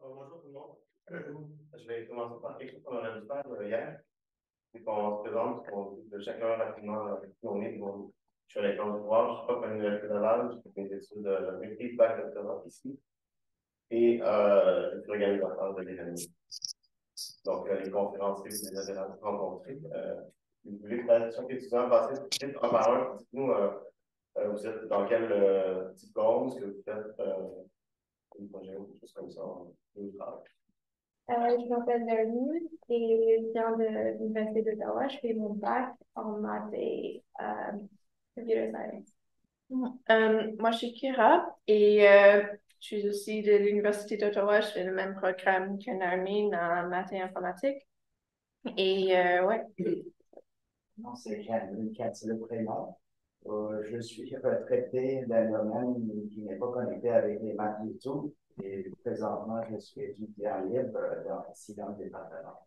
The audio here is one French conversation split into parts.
Bonjour tout le monde. Je vais commencer par quelque chose qu'on aurait dû faire hier. C'est qu'on se présente, qu'on dit de chacun rapidement qui on est. Donc, je suis Alexandre Dubois, je suis prof à l'Université Laval, je fais mes études de maîtrise bac doctorat ici. Et je suis organisateur de l'événement. Donc, les conférenciers, vous les avez rencontrés. Si vous voulez peut-être chaque étudiant passer vite un par un, dites-nous vous êtes dans quel diplôme, ce que vous faites, une projet ou quelque chose comme ça. Je m'appelle Nermine et je viens de l'Université d'Ottawa. Je fais mon bac en maths et computer science. Moi, je suis Kira et je suis aussi de l'Université d'Ottawa. Je fais le même programme que Nermine en maths et informatique. Et ouais. Non, c'est Cathy le prénom. Je suis retraité d'un domaine qui n'est pas connecté avec les maths du tout. Et présentement, je suis étudiant libre dans le département.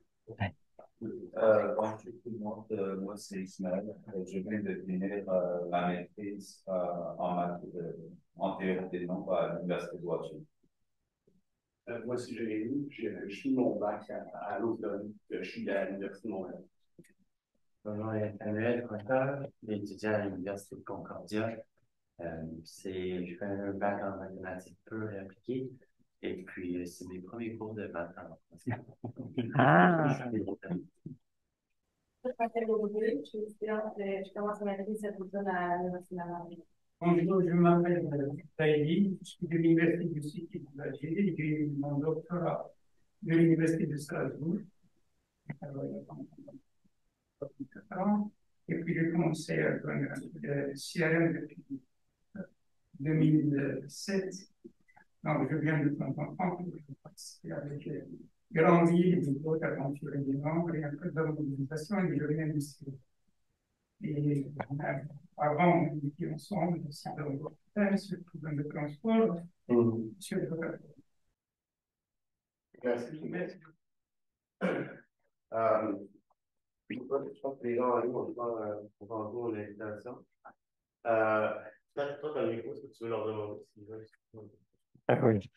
Bonjour tout le monde, moi c'est Ismaël. Je viens de finir ma maîtrise en maths en théorie des nombres à l'Université de Washington. Moi, c'est Jérémy, je suis mon bac à l'automne, je suis à l'Université de Montréal. Mon nom est Emmanuel Cointeur, étudiant à l'Université de Concordia. Je fais un bac en mathématiques pures et appliquées. Et puis, c'est mes premiers cours de maths en français. Je m'appelle Audrey, je suis étudiante, je commence ma maîtrise cette automne à l'Université Laval. Bonjour, je m'appelle Taïli, je suis de l'Université du Sud de l'Algérie, j'ai eu mon doctorat de l'Université de Strasbourg. Et puis j'ai commencé à faire le CRM depuis 2007. Donc je viens de temps en temps pour participer avec Grand Ville, d'autres aventures des membres et un peu d'organisation et de l'industrie. Et avant, on était ensemble aussi dans le thème sur le problème de transport, sur le Merci. Je pense que les gens en ligne vont pas entendre l'invitation. Peut-être toi, dans le micro, est-ce que tu veux leur demander s'ils veulent? Oui.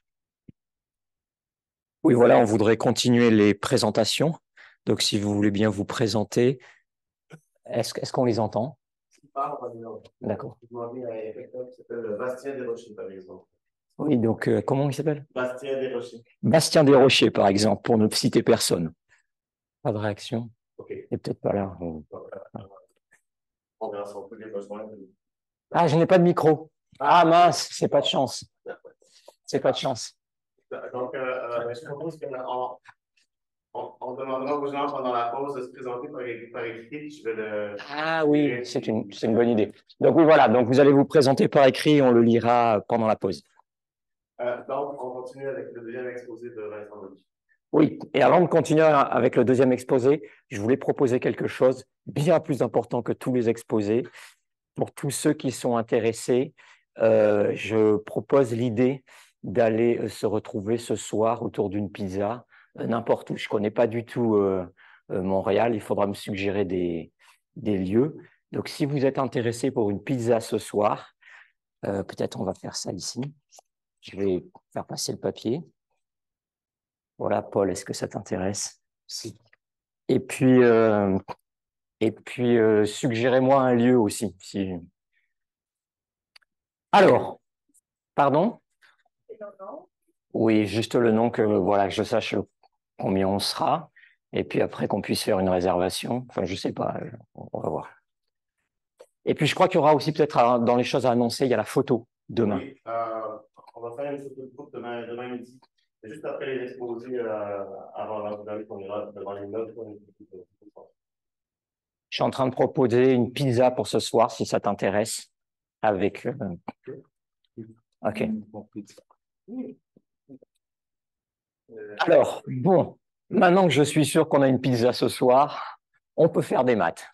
Oui, voilà, on voudrait continuer les présentations. Donc, si vous voulez bien vous présenter, est-ce qu'on les entend? D'accord. Je vais demander à quelqu'un qui s'appelle Bastien Desrochers, par exemple. Oui, donc, comment il s'appelle? Bastien Desrochers. Bastien Desrochers, par exemple, pour ne citer personne. Pas de réaction? OK. Il n'est peut-être pas là. On verra si on peut les rejoindre. Ah, je n'ai pas de micro. Ah, mince, c'est pas de chance. C'est pas de chance. Donc, je propose qu'on demandera aux gens pendant la pause de se présenter par écrit. Je vais le... Ah oui, c'est une bonne idée. Donc oui, voilà, donc vous allez vous présenter par écrit et on le lira pendant la pause. Donc, on continue avec le deuxième exposé de Vincent Denis. Oui, et avant de continuer avec le deuxième exposé, je voulais proposer quelque chose bien plus important que tous les exposés. Pour tous ceux qui sont intéressés, je propose l'idée d'aller se retrouver ce soir autour d'une pizza, n'importe où. Je ne connais pas du tout Montréal, il faudra me suggérer des lieux. Donc, si vous êtes intéressé pour une pizza ce soir, peut-être on va faire ça ici. Je vais faire passer le papier. Voilà, Paul, est-ce que ça t'intéresse? Si. Et puis suggérez-moi un lieu aussi. Si... Alors, pardon? Oui, juste le nom que voilà, que je sache combien on sera. Et puis après qu'on puisse faire une réservation. Enfin, je ne sais pas, on va voir. Et puis je crois qu'il y aura aussi peut-être dans les choses à annoncer, il y a la photo demain. Oui, on va faire une photo de groupe demain midi. Juste après les exposés, avant la qu'on ira devant les notes. Je suis en train de proposer une pizza pour ce soir, si ça t'intéresse. Avec. OK. Alors, bon, maintenant que je suis sûr qu'on a une pizza ce soir, on peut faire des maths.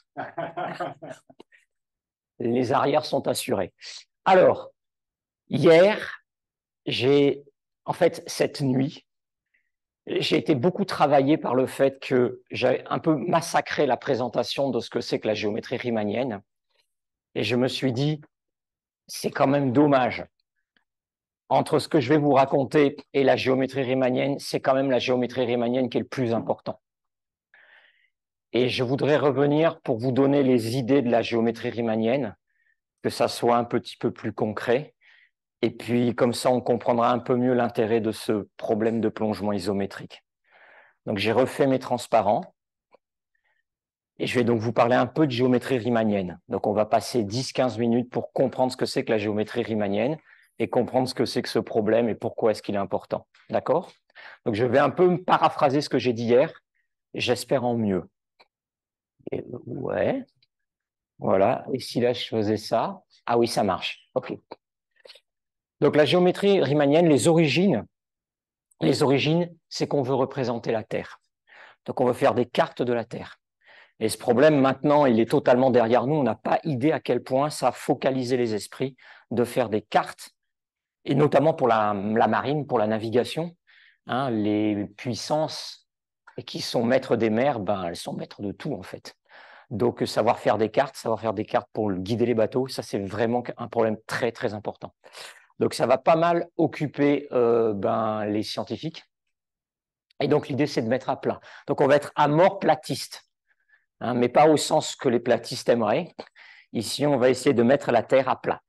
Les arrières sont assurés. Alors, hier, en fait, cette nuit, j'ai été beaucoup travaillé par le fait que j'ai un peu massacré la présentation de ce que c'est que la géométrie riemannienne. Et je me suis dit, c'est quand même dommage entre ce que je vais vous raconter et la géométrie riemannienne, c'est quand même la géométrie riemannienne qui est le plus important. Et je voudrais revenir pour vous donner les idées de la géométrie riemannienne, que ça soit un petit peu plus concret. Et puis, comme ça, on comprendra un peu mieux l'intérêt de ce problème de plongement isométrique. Donc, j'ai refait mes transparents. Et je vais donc vous parler un peu de géométrie riemannienne. Donc, on va passer 10-15 minutes pour comprendre ce que c'est que la géométrie riemannienne et comprendre ce que c'est que ce problème et pourquoi est-ce qu'il est important. D'accord? Donc, je vais un peu paraphraser ce que j'ai dit hier, j'espère en mieux. Et, ouais, voilà. Et si là, je faisais ça? Ah oui, ça marche. OK. Donc, la géométrie riemannienne, les origines, c'est qu'on veut représenter la Terre. Donc, on veut faire des cartes de la Terre. Et ce problème, maintenant, il est totalement derrière nous. On n'a pas idée à quel point ça a focalisé les esprits de faire des cartes, et notamment pour la marine, pour la navigation. Hein, les puissances qui sont maîtres des mers, ben, elles sont maîtres de tout, en fait. Donc, savoir faire des cartes pour guider les bateaux, ça, c'est vraiment un problème très, très important. Donc, ça va pas mal occuper les scientifiques. Et donc, l'idée, c'est de mettre à plat. Donc, on va être à mort platiste. Hein, mais pas au sens que les platistes aimeraient. Ici, on va essayer de mettre la Terre à plat.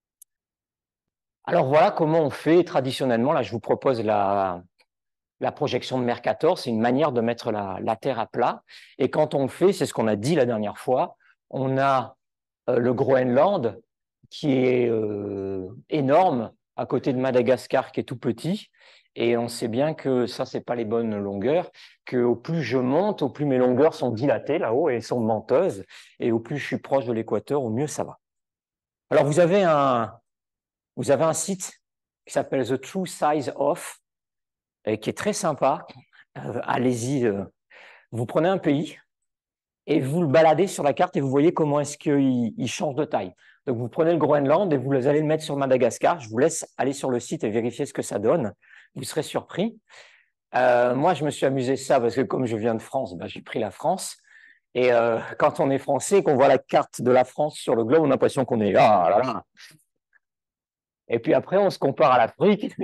Alors voilà comment on fait traditionnellement. Là, je vous propose la projection de Mercator. C'est une manière de mettre la Terre à plat. Et quand on le fait, c'est ce qu'on a dit la dernière fois, on a le Groenland qui est énorme à côté de Madagascar qui est tout petit. Et on sait bien que ça, ce n'est pas les bonnes longueurs, qu'au plus je monte, au plus mes longueurs sont dilatées là-haut et sont menteuses, et au plus je suis proche de l'équateur, au mieux ça va. Alors, vous avez un site qui s'appelle The True Size Of, qui est très sympa. Allez-y, vous prenez un pays et vous le baladez sur la carte et vous voyez comment est-ce qu'il change de taille. Donc, vous prenez le Groenland et vous allez le mettre sur Madagascar. Je vous laisse aller sur le site et vérifier ce que ça donne. Vous serez surpris. Moi, je me suis amusé ça parce que comme je viens de France, j'ai pris la France. Et quand on est français et qu'on voit la carte de la France sur le globe, on a l'impression qu'on est ah là là. Et puis après, on se compare à l'Afrique.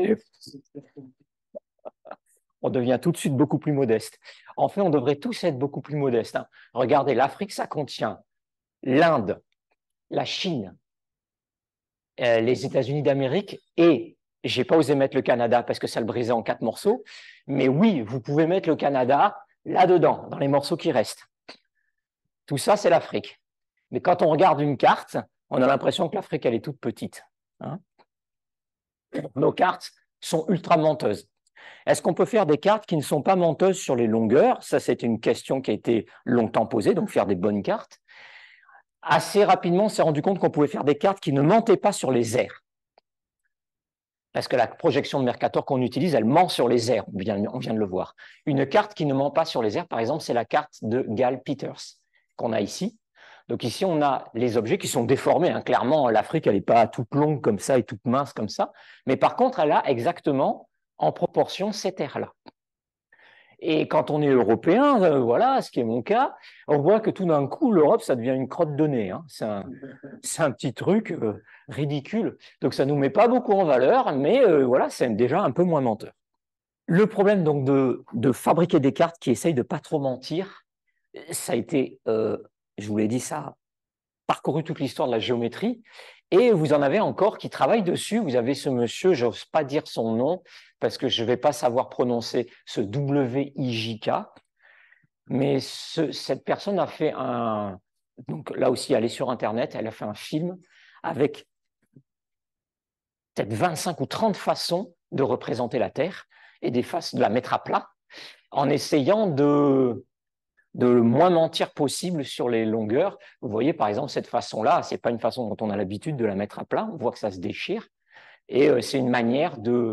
On devient tout de suite beaucoup plus modeste. En fait, on devrait tous être beaucoup plus modestes. Hein. Regardez, l'Afrique, ça contient l'Inde, la Chine, les États-Unis d'Amérique et je n'ai pas osé mettre le Canada parce que ça le brisait en 4 morceaux. Mais oui, vous pouvez mettre le Canada là-dedans, dans les morceaux qui restent. Tout ça, c'est l'Afrique. Mais quand on regarde une carte, on a l'impression que l'Afrique, elle est toute petite. Hein. Nos cartes sont ultra menteuses. Est-ce qu'on peut faire des cartes qui ne sont pas menteuses sur les longueurs? Ça, c'est une question qui a été longtemps posée, donc faire des bonnes cartes. Assez rapidement, on s'est rendu compte qu'on pouvait faire des cartes qui ne mentaient pas sur les aires. Parce que la projection de Mercator qu'on utilise, elle ment sur les aires, on vient de le voir. Une carte qui ne ment pas sur les aires, par exemple, c'est la carte de Gale Peters qu'on a ici. Donc ici, on a les objets qui sont déformés. Hein. Clairement, l'Afrique, elle n'est pas toute longue comme ça et toute mince comme ça. Mais par contre, elle a exactement en proportion cette aire-là. Et quand on est européen, voilà, ce qui est mon cas, on voit que tout d'un coup, l'Europe, ça devient une crotte de nez. Hein. C'est un petit truc ridicule. Donc, ça ne nous met pas beaucoup en valeur, mais voilà, c'est déjà un peu moins menteur. Le problème donc de fabriquer des cartes qui essayent de pas trop mentir, ça a été, je vous l'ai dit, ça a parcouru toute l'histoire de la géométrie. Et vous en avez encore qui travaillent dessus. Vous avez ce monsieur, je n'ose pas dire son nom, parce que je ne vais pas savoir prononcer ce WIJK, mais cette personne a fait un... Donc là aussi, elle est sur Internet, elle a fait un film avec peut-être 25 ou 30 façons de représenter la Terre et de la mettre à plat, en essayant de le moins mentir possible sur les longueurs. Vous voyez, par exemple, cette façon-là, ce n'est pas une façon dont on a l'habitude de la mettre à plat, on voit que ça se déchire, et c'est une manière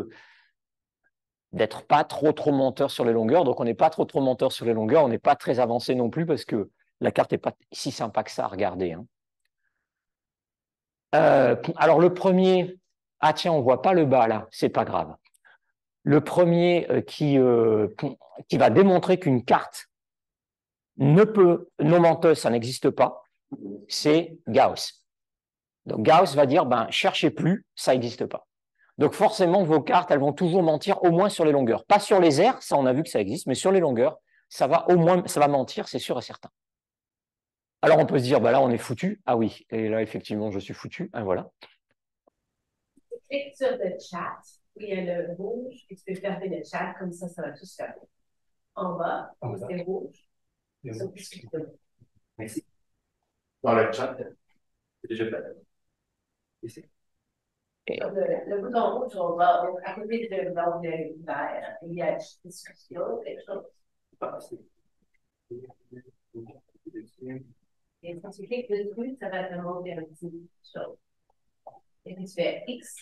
d'être pas trop menteur sur les longueurs. Donc, on n'est pas trop menteur sur les longueurs, on n'est pas très avancé non plus parce que la carte n'est pas si sympa que ça à regarder. Hein. Alors, le premier, ah tiens, on ne voit pas le bas là, c'est pas grave. Le premier qui va démontrer qu'une carte non menteuse, ça n'existe pas, c'est Gauss. Donc, Gauss va dire, cherchez plus, ça n'existe pas. Donc forcément, vos cartes, elles vont toujours mentir au moins sur les longueurs. Pas sur les aires, ça on a vu que ça existe, mais sur les longueurs, ça va au moins, ça va mentir, c'est sûr et certain. Alors on peut se dire, bah là on est foutu. Ah oui, et là effectivement je suis foutu. Ah, voilà. Clique sur le chat, où il y a le rouge, et tu peux fermer le chat, comme ça va tout se fermer. En bas, c'est rouge. Merci. Dans le chat, c'est déjà fait. Ici. Le bouton rouge, on va à côté de l'onglet vert, il y a discussion, quelque chose. Et quand tu cliques dessus, ça va te montrer un petit chose. Et puis tu fais X.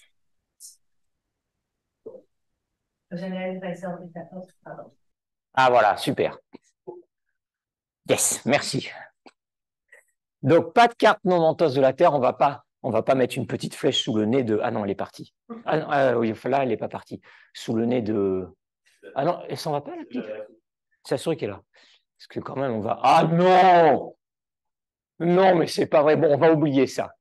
Généralisation de 14, pardon. Ah voilà, super. Yes, merci. Donc pas de carte non menteuse de la Terre, on va pas mettre une petite flèche sous le nez de. Ah non, elle est partie. Ah non, oui, là, elle n'est pas partie. Sous le nez de. Ah non, elle s'en va pas la petite. C'est assuré qu'elle est là. Parce que quand même, on va. Ah non! Non, mais c'est pas vrai. Bon, on va oublier ça.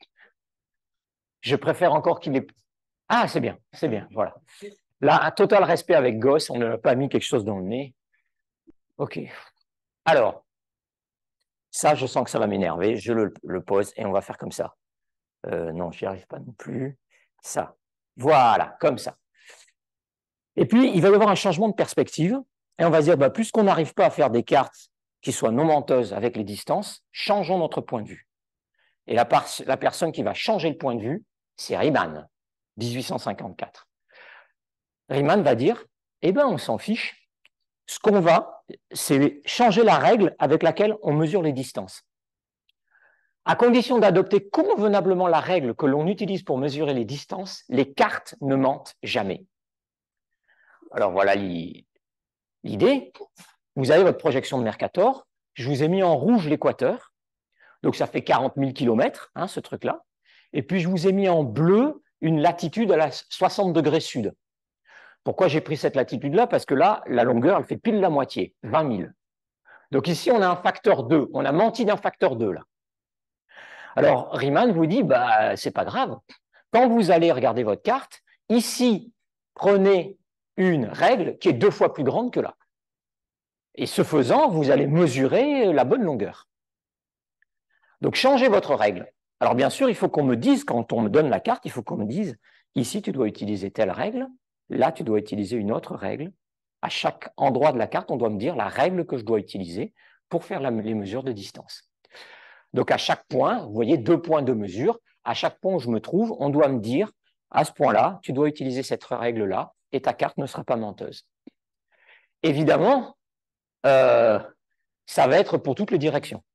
Je préfère encore qu'il ait. Ah, c'est bien, voilà. Là, un total respect avec Gosse, on n'a pas mis quelque chose dans le nez. OK. Alors, ça, je sens que ça va m'énerver. Je le pose et on va faire comme ça. Non, j'y arrive pas non plus. Ça. Voilà, comme ça. Et puis, il va y avoir un changement de perspective. Et on va se dire, bah, puisqu'on n'arrive pas à faire des cartes qui soient non menteuses avec les distances, changeons notre point de vue. Et la personne qui va changer le point de vue, c'est Riemann, 1854. Riemann va dire, eh bien, on s'en fiche. Ce qu'on va, c'est changer la règle avec laquelle on mesure les distances. À condition d'adopter convenablement la règle que l'on utilise pour mesurer les distances, les cartes ne mentent jamais. Alors voilà l'idée. Vous avez votre projection de Mercator. Je vous ai mis en rouge l'équateur. Donc ça fait 40 000 km, hein, ce truc-là. Et puis je vous ai mis en bleu une latitude à la 60 degrés sud. Pourquoi j'ai pris cette latitude-là? Parce que là, la longueur, elle fait pile la moitié, 20 000. Donc ici, on a un facteur 2. On a menti d'un facteur 2, là. Alors, Riemann vous dit, bah, c'est pas grave. Quand vous allez regarder votre carte, ici, prenez une règle qui est 2 fois plus grande que là. Et ce faisant, vous allez mesurer la bonne longueur. Donc, changez votre règle. Alors, bien sûr, il faut qu'on me dise, quand on me donne la carte, il faut qu'on me dise, ici, tu dois utiliser telle règle, là, tu dois utiliser une autre règle. À chaque endroit de la carte, on doit me dire la règle que je dois utiliser pour faire les mesures de distance. Donc, à chaque point, vous voyez 2 points de mesure. À chaque point où je me trouve, on doit me dire, à ce point-là, tu dois utiliser cette règle-là et ta carte ne sera pas menteuse. Évidemment, ça va être pour toutes les directions.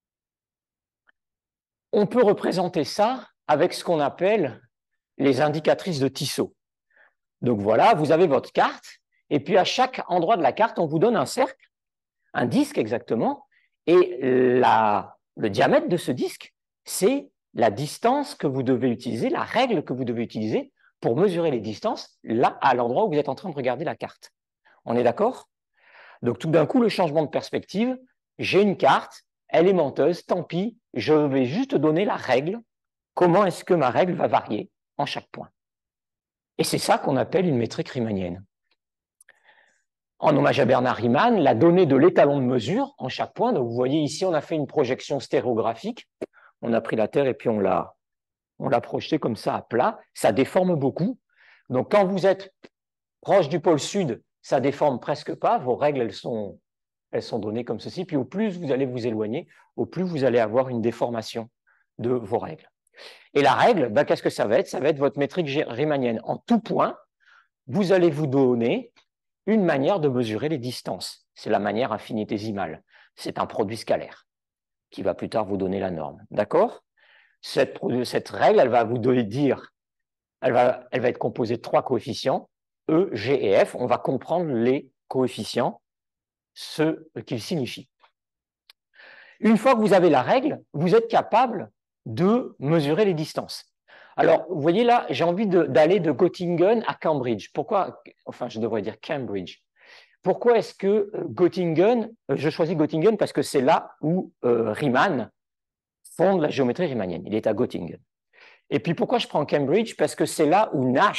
On peut représenter ça avec ce qu'on appelle les indicatrices de Tissot. Donc voilà, vous avez votre carte, et puis à chaque endroit de la carte, on vous donne un cercle, un disque exactement, et le diamètre de ce disque, c'est la distance que vous devez utiliser, la règle que vous devez utiliser pour mesurer les distances, là, à l'endroit où vous êtes en train de regarder la carte. On est d'accord? Donc tout d'un coup, le changement de perspective, j'ai une carte, elle est menteuse, tant pis, je vais juste donner la règle, comment est-ce que ma règle va varier en chaque point. Et c'est ça qu'on appelle une métrique riemannienne. En hommage à Bernard Riemann, la donnée de l'étalon de mesure en chaque point, donc vous voyez ici, on a fait une projection stéréographique, on a pris la Terre et puis on l'a projeté comme ça à plat, ça déforme beaucoup. Donc quand vous êtes proche du pôle sud, ça déforme presque pas, vos règles, elles sont données comme ceci, puis au plus vous allez vous éloigner, au plus vous allez avoir une déformation de vos règles. Et la règle, ben, qu'est-ce que ça va être? Ça va être votre métrique riemannienne. En tout point, vous allez vous donner une manière de mesurer les distances. C'est la manière infinitésimale. C'est un produit scalaire qui va plus tard vous donner la norme. D'accord? Cette règle, elle va vous dire, elle va être composée de 3 coefficients, E, G et F. On va comprendre les coefficients, ce qu'ils signifient. Une fois que vous avez la règle, vous êtes capable de mesurer les distances. Alors, vous voyez là, j'ai envie d'aller de Göttingen à Cambridge. Pourquoi? Enfin, je devrais dire Cambridge. Pourquoi est-ce que Göttingen, je choisis Göttingen parce que c'est là où Riemann fonde la géométrie riemannienne. Il est à Göttingen. Et puis, pourquoi je prends Cambridge? Parce que c'est là où Nash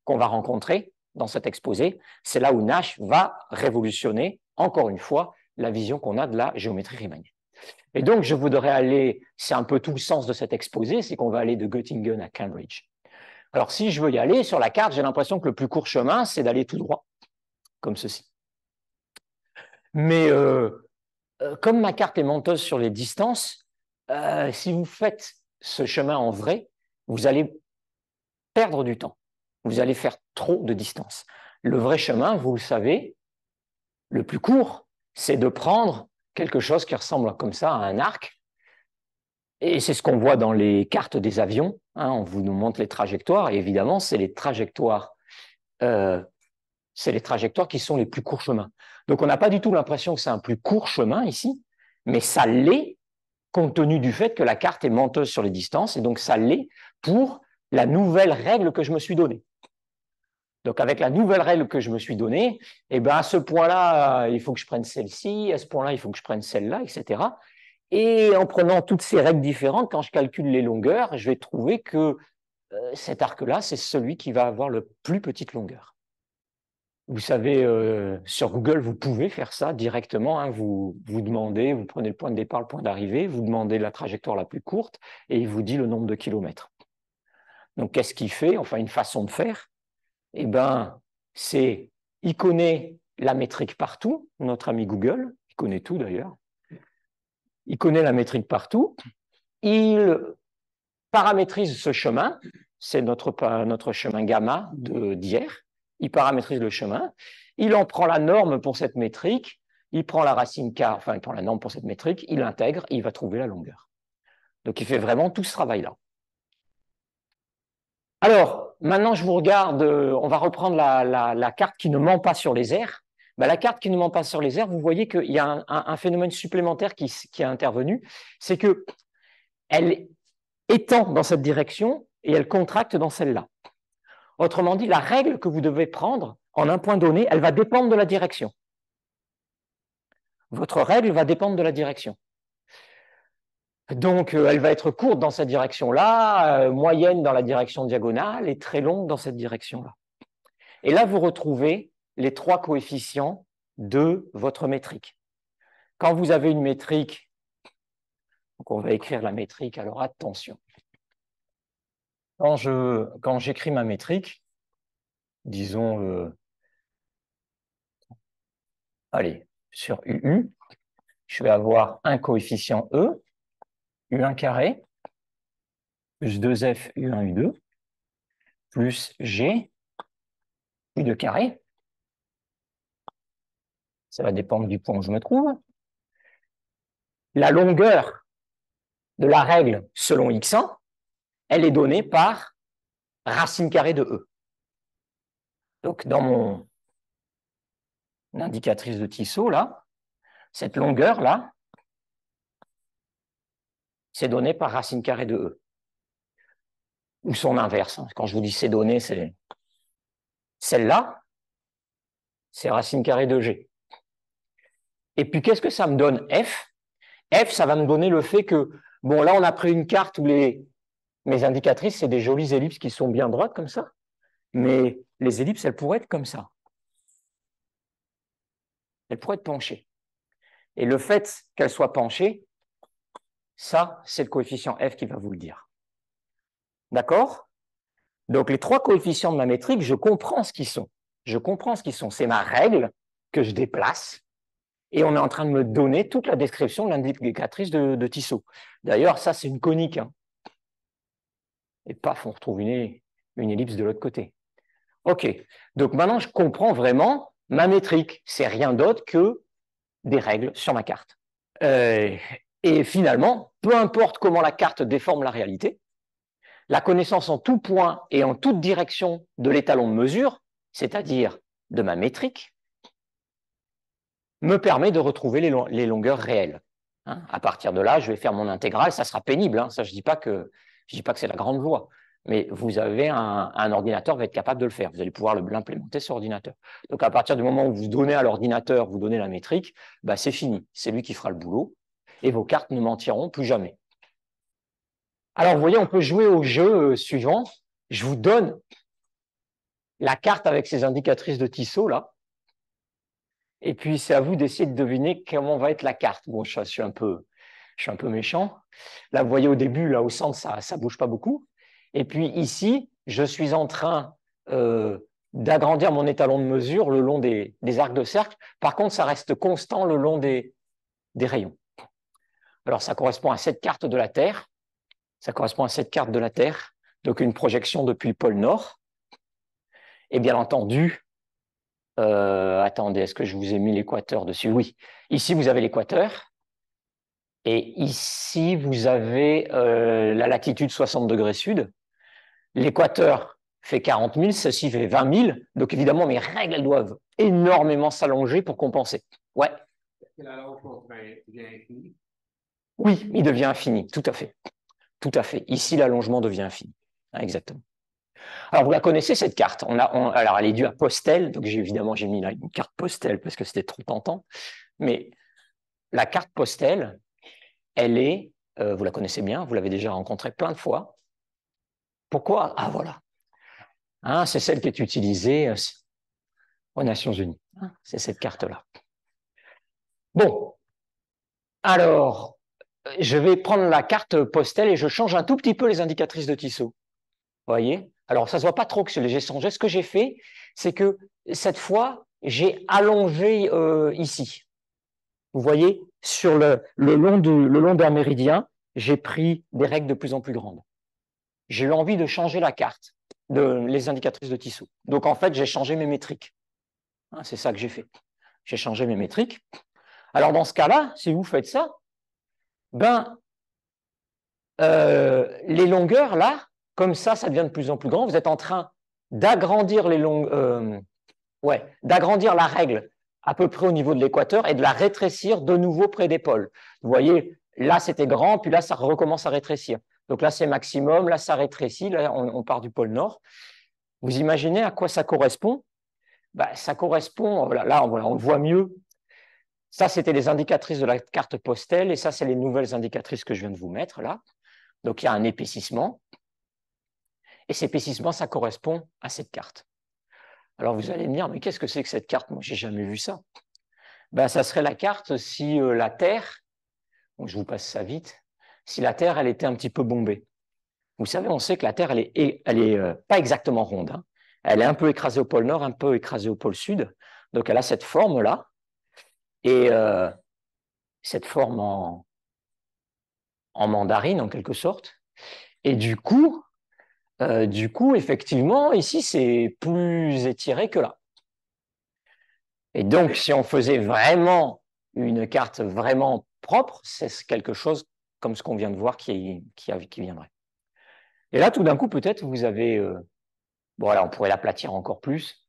qu'on va rencontrer dans cet exposé. C'est là où Nash va révolutionner, encore une fois, la vision qu'on a de la géométrie riemannienne. Et donc, je voudrais aller, c'est un peu tout le sens de cet exposé, c'est qu'on va aller de Göttingen à Cambridge. Alors, si je veux y aller, sur la carte, j'ai l'impression que le plus court chemin, c'est d'aller tout droit, comme ceci. Mais comme ma carte est menteuse sur les distances, si vous faites ce chemin en vrai, vous allez perdre du temps. Vous allez faire trop de distance. Le vrai chemin, vous le savez, le plus court, c'est de prendre quelque chose qui ressemble comme ça à un arc. Et c'est ce qu'on voit dans les cartes des avions. Hein, on vous nous montre les trajectoires. Et évidemment, c'est les trajectoires qui sont les plus courts chemins. Donc, on n'a pas du tout l'impression que c'est un plus court chemin ici, mais ça l'est compte tenu du fait que la carte est menteuse sur les distances. Et donc, ça l'est pour la nouvelle règle que je me suis donnée. Donc, avec la nouvelle règle que je me suis donnée, eh ben, à ce point-là, il faut que je prenne celle-ci, à ce point-là, il faut que je prenne celle-là, etc. Et en prenant toutes ces règles différentes, quand je calcule les longueurs, je vais trouver que cet arc-là, c'est celui qui va avoir le plus petite longueur. Vous savez, sur Google, vous pouvez faire ça directement. Hein, vous demandez, vous prenez le point de départ, le point d'arrivée, vous demandez la trajectoire la plus courte et il vous dit le nombre de kilomètres. Donc, qu'est-ce qu'il fait? Enfin, une façon de faire, eh ben, c'est, il connaît la métrique partout, notre ami Google, il connaît tout d'ailleurs, il connaît la métrique partout, il paramétrise ce chemin, c'est notre chemin gamma d'hier, il paramétrise le chemin, il en prend la norme pour cette métrique, il prend la racine K, enfin il prend la norme pour cette métrique, il l'intègre, il va trouver la longueur. Donc il fait vraiment tout ce travail-là. Alors, maintenant, je vous regarde, on va reprendre la carte qui ne ment pas sur les airs. Ben, la carte qui ne ment pas sur les airs, vous voyez qu'il y a un phénomène supplémentaire qui est intervenu, c'est qu'elle étend dans cette direction et elle contracte dans celle-là. Autrement dit, la règle que vous devez prendre en un point donné, elle va dépendre de la direction. Votre règle va dépendre de la direction. Donc, elle va être courte dans cette direction-là, moyenne dans la direction diagonale et très longue dans cette direction-là. Et là, vous retrouvez les trois coefficients de votre métrique. Quand vous avez une métrique, donc on va écrire la métrique, alors attention. Quand j'écris ma métrique, disons, allez, sur UU, je vais avoir un coefficient E, U1 carré, plus 2F U1 U2, plus G, U2 carré. Ça va dépendre du point où je me trouve. La longueur de la règle selon X1, elle est donnée par racine carrée de E. Donc, dans mon indicatrice de Tissot, là, cette longueur-là, c'est donné par racine carrée de E. Ou son inverse. Quand je vous dis c'est donné, c'est celle-là, c'est racine carrée de G. Et puis, qu'est-ce que ça me donne F? F, ça va me donner le fait que, bon, là, on a pris une carte où mes indicatrices, c'est des jolies ellipses qui sont bien droites comme ça, mais les ellipses, elles pourraient être comme ça. Elles pourraient être penchées. Et le fait qu'elles soient penchées, ça, c'est le coefficient F qui va vous le dire. D'accord? Donc, les trois coefficients de ma métrique, je comprends ce qu'ils sont. Je comprends ce qu'ils sont. C'est ma règle que je déplace. Et on est en train de me donner toute la description de l'indicatrice de Tissot. D'ailleurs, ça, c'est une conique. Hein. Et paf, on retrouve une ellipse de l'autre côté. OK. Donc, maintenant, je comprends vraiment ma métrique. C'est rien d'autre que des règles sur ma carte. Et finalement, peu importe comment la carte déforme la réalité, la connaissance en tout point et en toute direction de l'étalon de mesure, c'est-à-dire de ma métrique, me permet de retrouver les longueurs réelles. Hein, à partir de là, je vais faire mon intégrale, ça sera pénible, hein, ça je dis pas que c'est la grande voie, mais vous avez un ordinateur qui va être capable de le faire, vous allez pouvoir l'implémenter sur ordinateur. Donc à partir du moment où vous donnez à l'ordinateur, vous donnez la métrique, bah, c'est fini, c'est lui qui fera le boulot, et vos cartes ne mentiront plus jamais. Alors vous voyez, on peut jouer au jeu suivant, je vous donne la carte avec ses indicatrices de Tissot, là. Et puis, c'est à vous d'essayer de deviner comment va être la carte. Bon, je suis un peu méchant. Là, vous voyez au début, là, au centre, ça ne bouge pas beaucoup. Et puis ici, je suis en train d'agrandir mon étalon de mesure le long des arcs de cercle. Par contre, ça reste constant le long des rayons. Alors, ça correspond à cette carte de la Terre. Ça correspond à cette carte de la Terre. Donc, une projection depuis le pôle Nord. Et bien entendu, attendez, est-ce que je vous ai mis l'équateur dessus? Oui. Ici, vous avez l'équateur. Et ici, vous avez la latitude 60 degrés sud. L'équateur fait 40 000, ceci fait 20 000. Donc, évidemment, mes règles, elles doivent énormément s'allonger pour compenser. Ouais. L'allongement devient infini? Oui, il devient infini, tout à fait. Tout à fait. Ici, l'allongement devient infini. Exactement. Alors, vous la connaissez, cette carte. Alors, elle est due à Postel. Donc, évidemment, j'ai mis là une carte Postel parce que c'était trop tentant. Mais la carte Postel, elle est, vous la connaissez bien, vous l'avez déjà rencontrée plein de fois. Pourquoi? Ah, voilà. Hein, c'est celle qui est utilisée aux Nations Unies. Hein, c'est cette carte-là. Bon. Alors, je vais prendre la carte Postel et je change un tout petit peu les indicatrices de Tissot. Vous voyez? Alors, ça ne se voit pas trop que j'ai changé. Ce que j'ai fait, c'est que cette fois, j'ai allongé ici. Vous voyez, sur le long d'un méridien, j'ai pris des règles de plus en plus grandes. J'ai eu envie de changer la carte, les indicatrices de Tissot. Donc, en fait, j'ai changé mes métriques. Hein, c'est ça que j'ai fait. J'ai changé mes métriques. Alors, dans ce cas-là, si vous faites ça, ben, les longueurs, là, comme ça devient de plus en plus grand. Vous êtes en train d'agrandir d'agrandir la règle à peu près au niveau de l'équateur et de la rétrécir de nouveau près des pôles. Vous voyez, là, c'était grand, puis là, ça recommence à rétrécir. Donc là, c'est maximum, là, ça rétrécit, là, on part du pôle Nord. Vous imaginez à quoi ça correspond? Ben, ça correspond, là, on le voit mieux. Ça, c'était les indicatrices de la carte Postel, et ça, c'est les nouvelles indicatrices que je viens de vous mettre, là. Donc, il y a un épaississement. Et cet épaississement, ça correspond à cette carte. Alors, vous allez me dire, mais qu'est-ce que c'est que cette carte? Moi, je n'ai jamais vu ça. Ben, ça serait la carte si la Terre, bon, je vous passe ça vite, si la Terre, elle était un petit peu bombée. Vous savez, on sait que la Terre, elle est pas exactement ronde. Hein. Elle est un peu écrasée au pôle Nord, un peu écrasée au pôle Sud. Donc, elle a cette forme-là. Et cette forme en mandarine, en quelque sorte. Et du coup, effectivement, ici, c'est plus étiré que là. Et donc, si on faisait vraiment une carte vraiment propre, c'est quelque chose comme ce qu'on vient de voir qui viendrait. Et là, tout d'un coup, peut-être, vous avez... bon, là, on pourrait l'aplatir encore plus.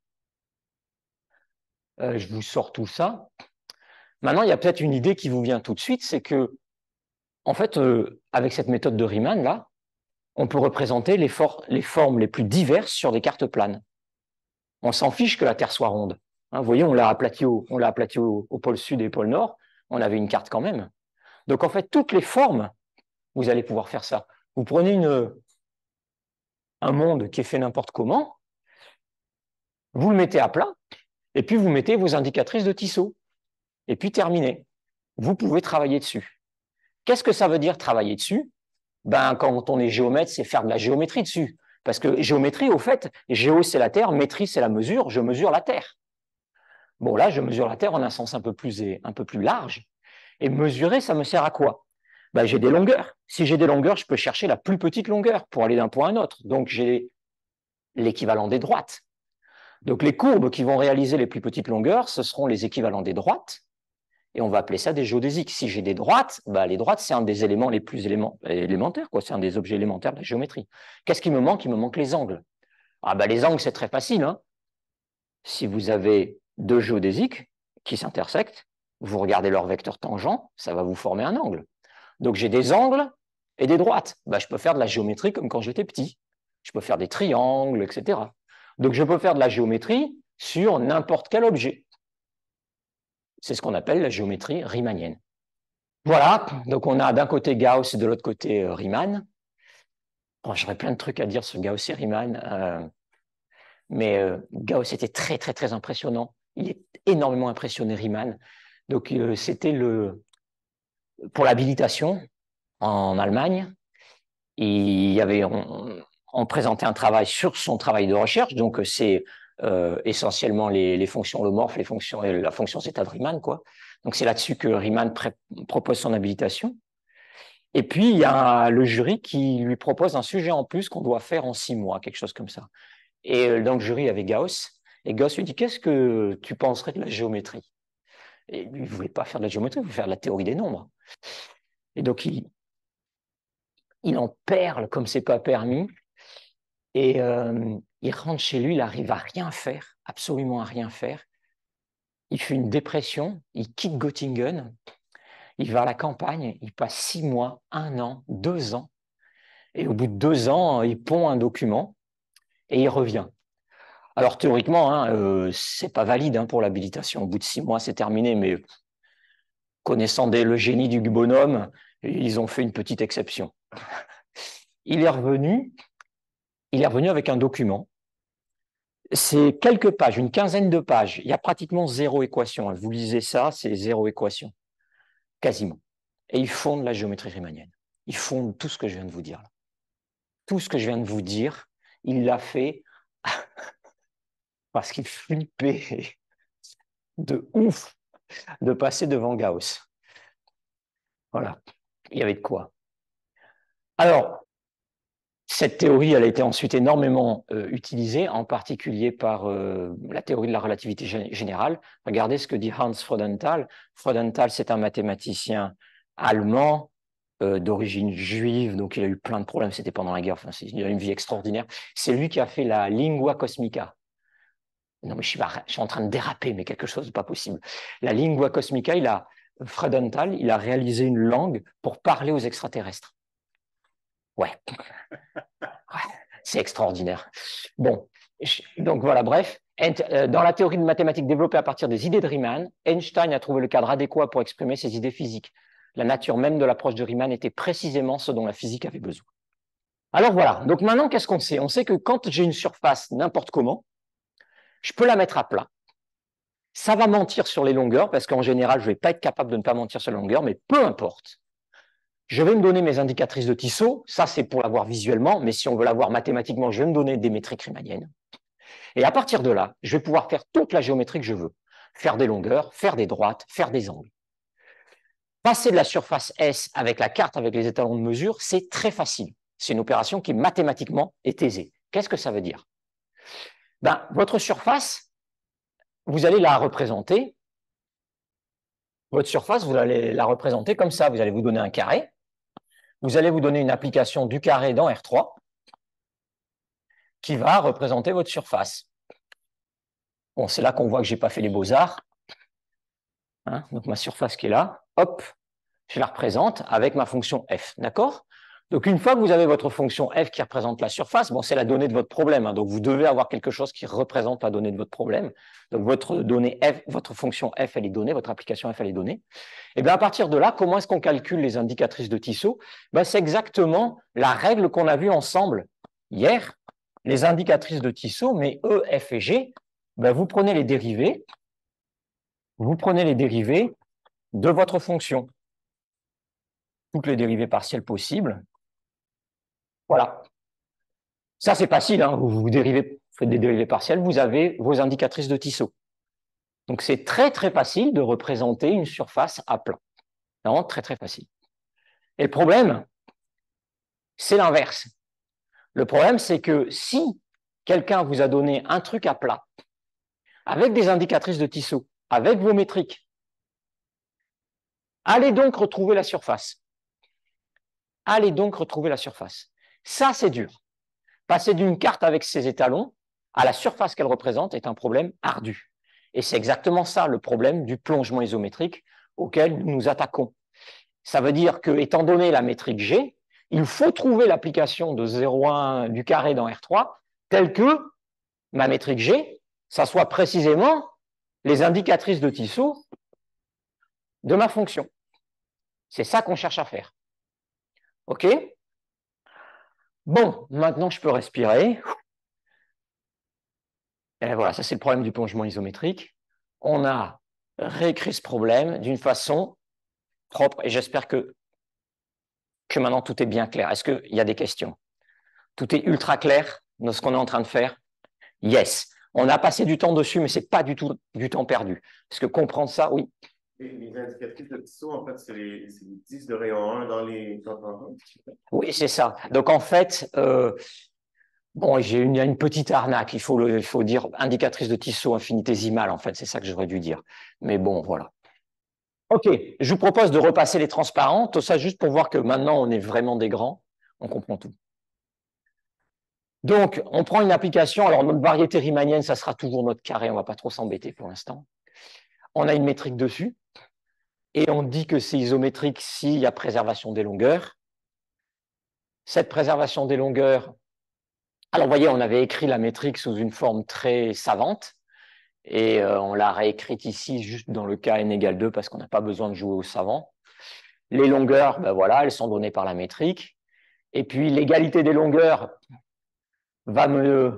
Je vous sors tout ça. Maintenant, il y a peut-être une idée qui vous vient tout de suite, c'est que, en fait, avec cette méthode de Riemann, là, on peut représenter les formes les plus diverses sur des cartes planes. On s'en fiche que la Terre soit ronde. Hein, vous voyez, on l'a aplati au pôle sud et au pôle nord, on avait une carte quand même. Donc, en fait, toutes les formes, vous allez pouvoir faire ça. Vous prenez un monde qui est fait n'importe comment, vous le mettez à plat, et puis vous mettez vos indicatrices de Tissot. Et puis, terminé. Vous pouvez travailler dessus. Qu'est-ce que ça veut dire travailler dessus? Ben, quand on est géomètre, c'est faire de la géométrie dessus. Parce que géométrie, au fait, géo, c'est la Terre, métrie, c'est la mesure, je mesure la Terre. Bon, là, je mesure la Terre en un sens un peu plus large. Et mesurer, ça me sert à quoi? Ben, j'ai des longueurs. Si j'ai des longueurs, je peux chercher la plus petite longueur pour aller d'un point à un autre. Donc, j'ai l'équivalent des droites. Donc, les courbes qui vont réaliser les plus petites longueurs, ce seront les équivalents des droites. Et on va appeler ça des géodésiques. Si j'ai des droites, bah, les droites, c'est un des éléments les plus élémentaires, quoi. C'est un des objets élémentaires de la géométrie. Qu'est-ce qui me manque? Il me manque les angles. Ah, bah, les angles, c'est très facile. Hein. Si vous avez deux géodésiques qui s'intersectent, vous regardez leur vecteur tangent, ça va vous former un angle. Donc, j'ai des angles et des droites. Bah, je peux faire de la géométrie comme quand j'étais petit. Je peux faire des triangles, etc. Donc, je peux faire de la géométrie sur n'importe quel objet. C'est ce qu'on appelle la géométrie riemannienne. Voilà, donc on a d'un côté Gauss et de l'autre côté Riemann. Bon, j'aurais plein de trucs à dire sur Gauss et Riemann. mais Gauss était très, très, très impressionnant. Il est énormément impressionné Riemann. Donc, c'était pour l'habilitation en Allemagne. On présentait un travail sur son travail de recherche. Donc, c'est essentiellement les fonctions holomorphes, la fonction zeta de Riemann, quoi. Donc, c'est là-dessus que Riemann propose son habilitation. Et puis, il y a le jury qui lui propose un sujet en plus qu'on doit faire en 6 mois, quelque chose comme ça. Et dans le jury, il y avait Gauss. Et Gauss lui dit, qu'est-ce que tu penserais de la géométrie? Et lui, il ne voulait pas faire de la géométrie, il voulait faire de la théorie des nombres. Et donc, il en perle comme c'est pas permis. Et il rentre chez lui, il n'arrive à rien faire, absolument à rien faire. Il fait une dépression, il quitte Göttingen, il va à la campagne, il passe 6 mois, 1 an, 2 ans. Et au bout de 2 ans, il pond un document et il revient. Alors théoriquement, hein, c'est pas valide hein, pour l'habilitation. Au bout de 6 mois, c'est terminé, mais connaissant le génie du bonhomme, ils ont fait une petite exception. Il est revenu avec un document. C'est quelques pages, une quinzaine de pages. Il y a pratiquement 0 équation. Vous lisez ça, c'est 0 équation, quasiment. Et il fonde la géométrie riemannienne. Il fonde tout ce que je viens de vous dire. Là. Tout ce que je viens de vous dire, il l'a fait parce qu'il flippait de ouf de passer devant Gauss. Voilà, il y avait de quoi. Alors, cette théorie, elle a été ensuite énormément utilisée, en particulier par la théorie de la relativité générale. Regardez ce que dit Hans Freudenthal. Freudenthal, c'est un mathématicien allemand d'origine juive, donc il a eu plein de problèmes, c'était pendant la guerre, enfin, il a une vie extraordinaire. C'est lui qui a fait la lingua cosmica. Non, mais je suis en train de déraper, mais quelque chose de pas possible. La lingua cosmica, Freudenthal, il a réalisé une langue pour parler aux extraterrestres. Ouais. C'est extraordinaire. Bon, donc voilà, bref. Dans la théorie de mathématiques développée à partir des idées de Riemann, Einstein a trouvé le cadre adéquat pour exprimer ses idées physiques. La nature même de l'approche de Riemann était précisément ce dont la physique avait besoin. Alors voilà, donc maintenant, qu'est-ce qu'on sait? On sait que quand j'ai une surface n'importe comment, je peux la mettre à plat. Ça va mentir sur les longueurs, parce qu'en général, je ne vais pas être capable de ne pas mentir sur les longueurs, mais peu importe. Je vais me donner mes indicatrices de Tissot, ça c'est pour l'avoir visuellement, mais si on veut l'avoir mathématiquement, je vais me donner des métriques riemanniennes. Et à partir de là, je vais pouvoir faire toute la géométrie que je veux. Faire des longueurs, faire des droites, faire des angles. Passer de la surface S avec la carte, avec les étalons de mesure, c'est très facile. C'est une opération qui mathématiquement est aisée. Qu'est-ce que ça veut dire? Votre surface, vous allez la représenter. Votre surface, vous allez la représenter comme ça. Vous allez vous donner un carré. Vous allez vous donner une application du carré dans R3 qui va représenter votre surface. Bon, c'est là qu'on voit que je n'ai pas fait les beaux-arts. Hein, donc ma surface qui est là, hop, je la représente avec ma fonction f, d'accord? Donc une fois que vous avez votre fonction f qui représente la surface, bon, c'est la donnée de votre problème, hein, donc vous devez avoir quelque chose qui représente la donnée de votre problème. Donc votre donnée f, votre fonction f, elle est donnée, votre application f, elle est donnée. Et bien à partir de là, comment est-ce qu'on calcule les indicatrices de Tissot? C'est exactement la règle qu'on a vue ensemble hier, les indicatrices de Tissot, mais E, F et G, vous prenez les dérivés de votre fonction. Toutes les dérivées partielles possibles. Voilà. Ça, c'est facile. Hein. Vous faites des dérivées partielles, vous avez vos indicatrices de Tissot. Donc, c'est très, très facile de représenter une surface à plat. Vraiment très, très facile. Et le problème, c'est l'inverse. Le problème, c'est que si quelqu'un vous a donné un truc à plat, avec des indicatrices de Tissot, avec vos métriques, allez donc retrouver la surface. Allez donc retrouver la surface. Ça, c'est dur. Passer d'une carte avec ses étalons à la surface qu'elle représente est un problème ardu. Et c'est exactement ça le problème du plongement isométrique auquel nous nous attaquons. Ça veut dire que, étant donné la métrique G, il faut trouver l'application de 0,1 du carré dans R3 telle que ma métrique G, ça soit précisément les indicatrices de Tissot de ma fonction. C'est ça qu'on cherche à faire. OK? Bon, maintenant je peux respirer. Et voilà, ça c'est le problème du plongement isométrique. On a réécrit ce problème d'une façon propre et j'espère que maintenant tout est bien clair. Est-ce qu'il y a des questions? Tout est ultra clair dans ce qu'on est en train de faire? Yes. On a passé du temps dessus, mais ce n'est pas du tout du temps perdu. Parce que comprendre ça, oui. Les indicatrices de Tissot, en fait, c'est les 10 de rayon 1 dans les temps. Oui, c'est ça. Donc, en fait, bon, il y a une petite arnaque. Il faut dire indicatrice de Tissot infinitésimale, en fait. C'est ça que j'aurais dû dire. Mais bon, voilà. OK. Je vous propose de repasser les transparents. Tout ça juste pour voir que maintenant, on est vraiment des grands. On comprend tout. Donc, on prend une application. Alors, notre variété riemannienne, ça sera toujours notre carré. On ne va pas trop s'embêter pour l'instant. On a une métrique dessus. Et on dit que c'est isométrique s'il y a préservation des longueurs. Cette préservation des longueurs, alors vous voyez, on avait écrit la métrique sous une forme très savante. Et on l'a réécrite ici juste dans le cas n égale 2 parce qu'on n'a pas besoin de jouer au savant. Les longueurs, ben voilà, elles sont données par la métrique. Et puis, l'égalité des longueurs va me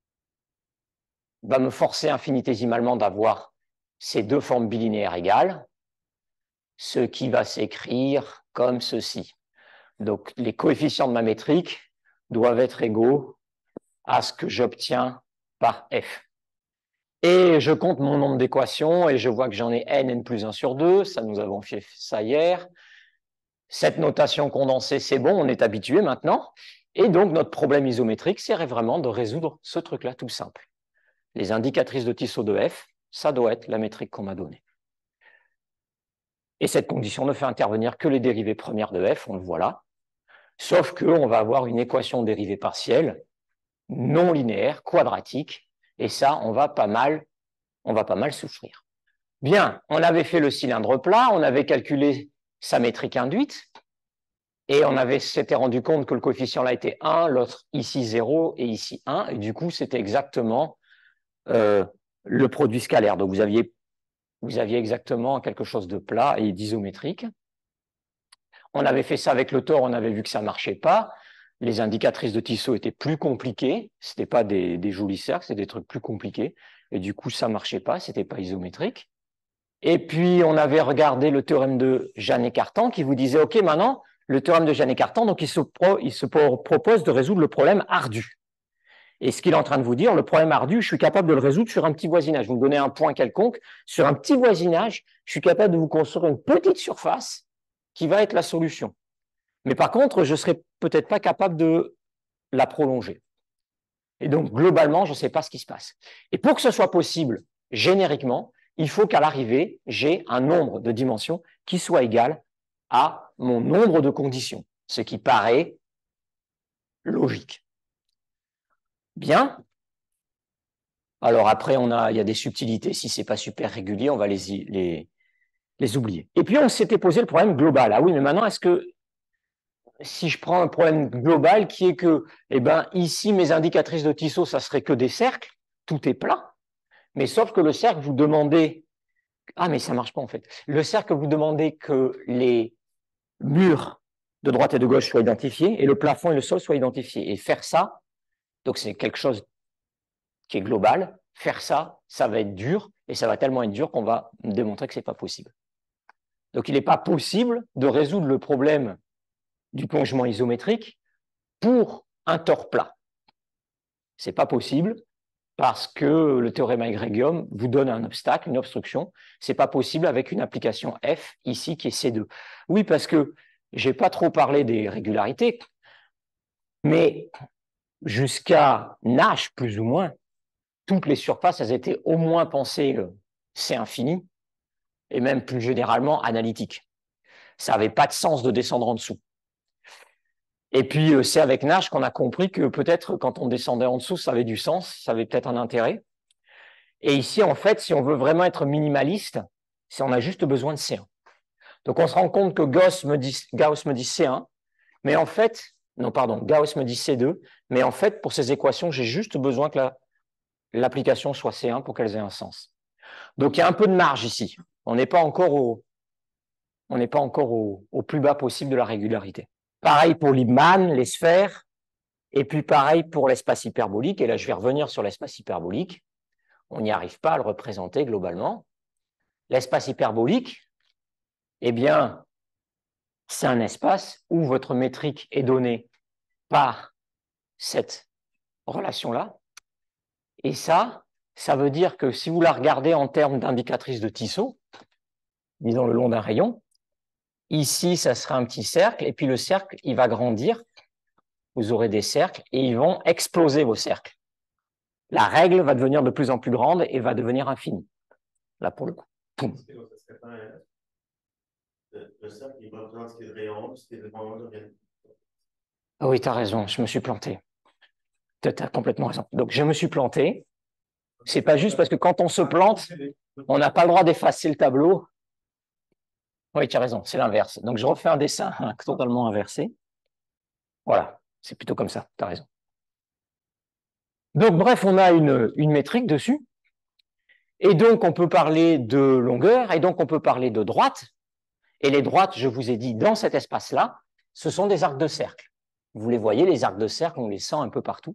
forcer infinitésimalement d'avoir ces deux formes bilinéaires égales, ce qui va s'écrire comme ceci. Donc, les coefficients de ma métrique doivent être égaux à ce que j'obtiens par f. Et je compte mon nombre d'équations et je vois que j'en ai n plus 1 sur 2. Ça, nous avons fait ça hier. Cette notation condensée, c'est bon, on est habitué maintenant. Et donc, notre problème isométrique, c'est vraiment de résoudre ce truc-là tout simple. Les indicatrices de Tissot de f, ça doit être la métrique qu'on m'a donnée. Et cette condition ne fait intervenir que les dérivées premières de f, on le voit là. Sauf qu'on va avoir une équation de dérivée partielle non linéaire, quadratique, et ça, on va pas mal souffrir. Bien, on avait fait le cylindre plat, on avait calculé sa métrique induite, et on s'était rendu compte que le coefficient là était 1, l'autre ici 0 et ici 1, et du coup, c'était exactement le produit scalaire. Donc, vous aviez exactement quelque chose de plat et d'isométrique. On avait fait ça avec le tore, on avait vu que ça ne marchait pas. Les indicatrices de Tissot étaient plus compliquées. Ce n'étaient pas des jolis cercles, c'était des trucs plus compliqués. Et du coup, ça ne marchait pas, ce n'était pas isométrique. Et puis, on avait regardé le théorème de Janet-Cartan qui vous disait, OK, maintenant, le théorème de Janet-Cartan, donc il se propose de résoudre le problème ardu. Et ce qu'il est en train de vous dire, le problème ardu, je suis capable de le résoudre sur un petit voisinage. Vous me donnez un point quelconque, sur un petit voisinage, je suis capable de vous construire une petite surface qui va être la solution. Mais par contre, je ne serai peut-être pas capable de la prolonger. Et donc, globalement, je ne sais pas ce qui se passe. Et pour que ce soit possible, génériquement, il faut qu'à l'arrivée, j'ai un nombre de dimensions qui soit égal à mon nombre de conditions, ce qui paraît logique. Bien. Alors après, il y a des subtilités. Si ce n'est pas super régulier, on va les oublier. Et puis, on s'était posé le problème global. Ah oui, mais maintenant, est-ce que si je prends un problème global qui est que, eh ben, ici, mes indicatrices de Tissot, ça serait que des cercles, tout est plat, mais sauf que le cercle, vous demandez, ah, mais ça ne marche pas en fait, le cercle, vous demandez que les murs de droite et de gauche soient identifiés et le plafond et le sol soient identifiés. Et faire ça, donc c'est quelque chose qui est global, faire ça, ça va être dur, et ça va tellement être dur qu'on va démontrer que ce n'est pas possible. Donc il n'est pas possible de résoudre le problème du plongement isométrique pour un tore plat. Ce n'est pas possible parce que le théorème egregium vous donne un obstacle, une obstruction. Ce n'est pas possible avec une application F ici qui est C2. Oui, parce que je n'ai pas trop parlé des régularités, mais jusqu'à Nash, plus ou moins, toutes les surfaces, elles étaient au moins pensées C infini, et même plus généralement analytiques. Ça n'avait pas de sens de descendre en dessous. Et puis, c'est avec Nash qu'on a compris que peut-être quand on descendait en dessous, ça avait du sens, ça avait peut-être un intérêt. Et ici, en fait, si on veut vraiment être minimaliste, on a juste besoin de C1. Donc, on se rend compte que Gauss me dit C1, mais en fait, non, pardon, Gauss me dit C2, mais en fait, pour ces équations, j'ai juste besoin que l'application soit C1 pour qu'elles aient un sens. Donc, il y a un peu de marge ici. On n'est pas encore au plus bas possible de la régularité. Pareil pour Liebman, les sphères, et puis pareil pour l'espace hyperbolique, et là je vais revenir sur l'espace hyperbolique. on n'y arrive pas à le représenter globalement. L'espace hyperbolique, eh bien, c'est un espace où votre métrique est donnée par cette relation-là. Et ça veut dire que si vous la regardez en termes d'indicatrice de Tissot, disons le long d'un rayon, ici, ça sera un petit cercle, et puis le cercle, il va grandir. Vous aurez des cercles, et ils vont exploser vos cercles. La règle va devenir de plus en plus grande et va devenir infinie. Là, pour le coup. Poum. Le cercle, il représente ce qui est rayon, ce qui est dépendant de rien. Ah oui, tu as raison, je me suis planté. Tu as complètement raison. Donc, je me suis planté. C'est pas juste parce que quand on se plante, on n'a pas le droit d'effacer le tableau. Oui, tu as raison, c'est l'inverse. Donc, je refais un dessin totalement inversé. Voilà, c'est plutôt comme ça, tu as raison. Donc, bref, on a une métrique dessus. Et donc, on peut parler de longueur, et donc on peut parler de droite. Et les droites, je vous ai dit, dans cet espace-là, ce sont des arcs de cercle. Vous les voyez, les arcs de cercle, on les sent un peu partout.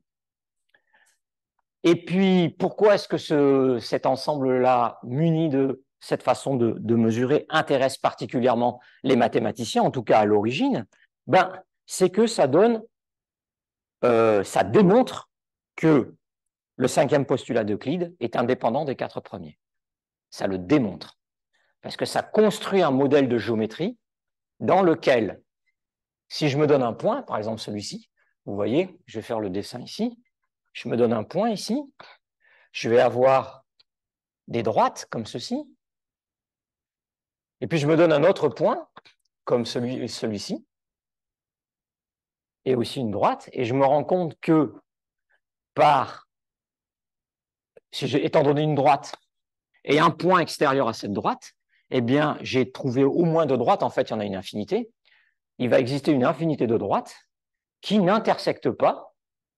Et puis, pourquoi est-ce que cet ensemble-là, muni de cette façon de mesurer, intéresse particulièrement les mathématiciens, en tout cas à l'origine? Ben, c'est que ça démontre que le cinquième postulat d'Euclide est indépendant des 4 premiers. Ça le démontre. Parce que ça construit un modèle de géométrie dans lequel, si je me donne un point, par exemple celui-ci, vous voyez, je vais faire le dessin ici, je me donne un point ici, je vais avoir des droites comme ceci, et puis je me donne un autre point comme celui-ci, et aussi une droite, et je me rends compte que étant donné une droite et un point extérieur à cette droite, eh bien, j'ai trouvé au moins 2 droites, en fait, il y en a une infinité. Il va exister une infinité de droites qui n'intersectent pas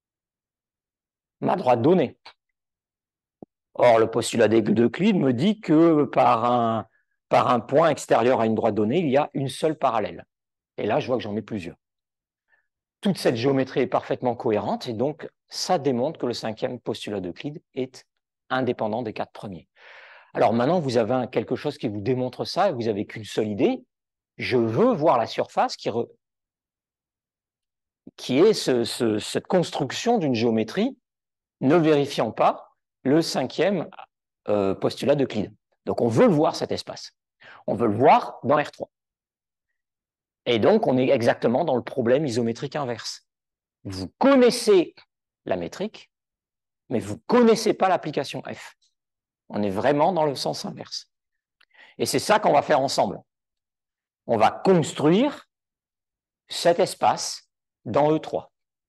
ma droite donnée. Or, le postulat d'Euclide me dit que par un point extérieur à une droite donnée, il y a une seule parallèle. Et là, je vois que j'en ai plusieurs. Toute cette géométrie est parfaitement cohérente, et donc, ça démontre que le cinquième postulat d'Euclide est indépendant des 4 premiers. Alors maintenant, vous avez quelque chose qui vous démontre ça, et vous n'avez qu'une seule idée. Je veux voir la surface qui est cette construction d'une géométrie ne vérifiant pas le cinquième postulat d'Euclide. Donc, on veut le voir, cet espace. On veut le voir dans R3. Et donc, on est exactement dans le problème isométrique inverse. Vous connaissez la métrique, mais vous ne connaissez pas l'application F. On est vraiment dans le sens inverse. Et c'est ça qu'on va faire ensemble. On va construire cet espace dans E3.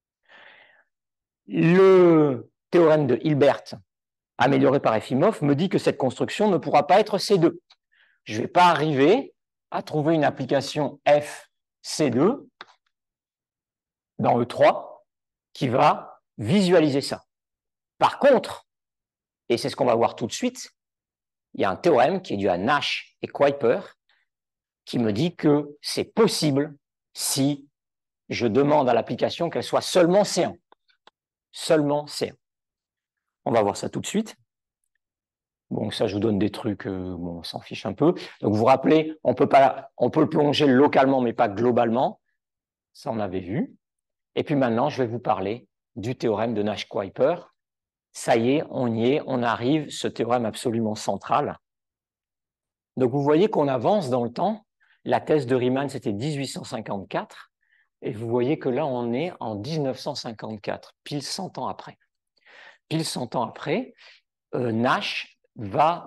Le théorème de Hilbert, amélioré par Efimov, me dit que cette construction ne pourra pas être C2. Je ne vais pas arriver à trouver une application F C2 dans E3 qui va visualiser ça. Par contre, et c'est ce qu'on va voir tout de suite, il y a un théorème qui est dû à Nash et Kuiper qui me dit que c'est possible si je demande à l'application qu'elle soit seulement C1. Seulement C1. On va voir ça tout de suite. Bon, ça, je vous donne des trucs, bon, on s'en fiche un peu. Donc, vous vous rappelez, on peut le plonger localement, mais pas globalement. Ça, on avait vu. Et puis maintenant, je vais vous parler du théorème de Nash-Kuiper. Ça y est, on arrive, ce théorème absolument central. Donc, vous voyez qu'on avance dans le temps. La thèse de Riemann, c'était 1854. Et vous voyez que là, on est en 1954, pile 100 ans après. Pile 100 ans après, Nash va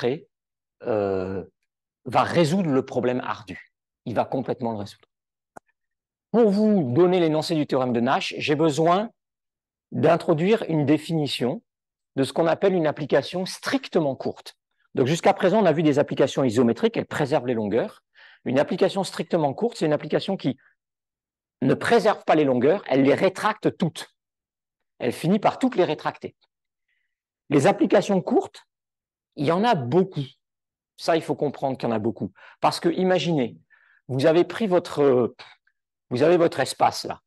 résoudre le problème ardu. Il va complètement le résoudre. Pour vous donner l'énoncé du théorème de Nash, j'ai besoin d'introduire une définition de ce qu'on appelle une application strictement courte. Donc jusqu'à présent, on a vu des applications isométriques, elles préservent les longueurs. Une application strictement courte, c'est une application qui ne préserve pas les longueurs, elle les rétracte toutes. Elle finit par toutes les rétracter. Les applications courtes, il y en a beaucoup. Ça, il faut comprendre qu'il y en a beaucoup. Parce que, imaginez, vous avez votre espace là,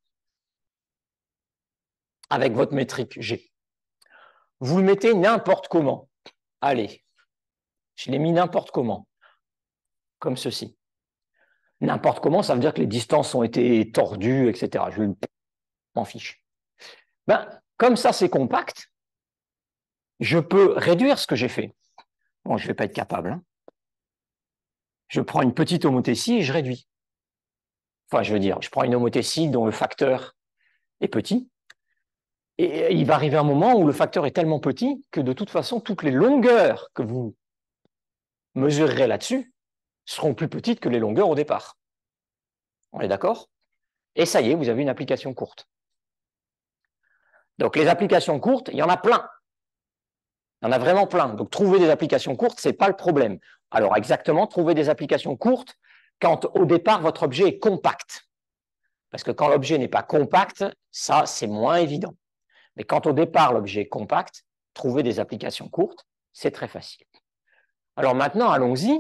avec votre métrique G. Vous le mettez n'importe comment. Allez, je l'ai mis n'importe comment, comme ceci. N'importe comment, ça veut dire que les distances ont été tordues, etc. Je m'en fiche. Ben, comme ça, c'est compact, je peux réduire ce que j'ai fait. Bon, je ne vais pas être capable. Hein. Je prends une petite homothétie et je réduis. Enfin, je veux dire, je prends une homothétie dont le facteur est petit. Et il va arriver un moment où le facteur est tellement petit que de toute façon, toutes les longueurs que vous mesurerez là-dessus seront plus petites que les longueurs au départ. On est d'accord? Et ça y est, vous avez une application courte. Donc, les applications courtes, il y en a plein. Il y en a vraiment plein. Donc, trouver des applications courtes, ce n'est pas le problème. Alors, exactement, trouver des applications courtes quand, au départ, votre objet est compact. Parce que quand l'objet n'est pas compact, ça, c'est moins évident. Mais quand, au départ, l'objet est compact, trouver des applications courtes, c'est très facile. Alors, maintenant, allons-y.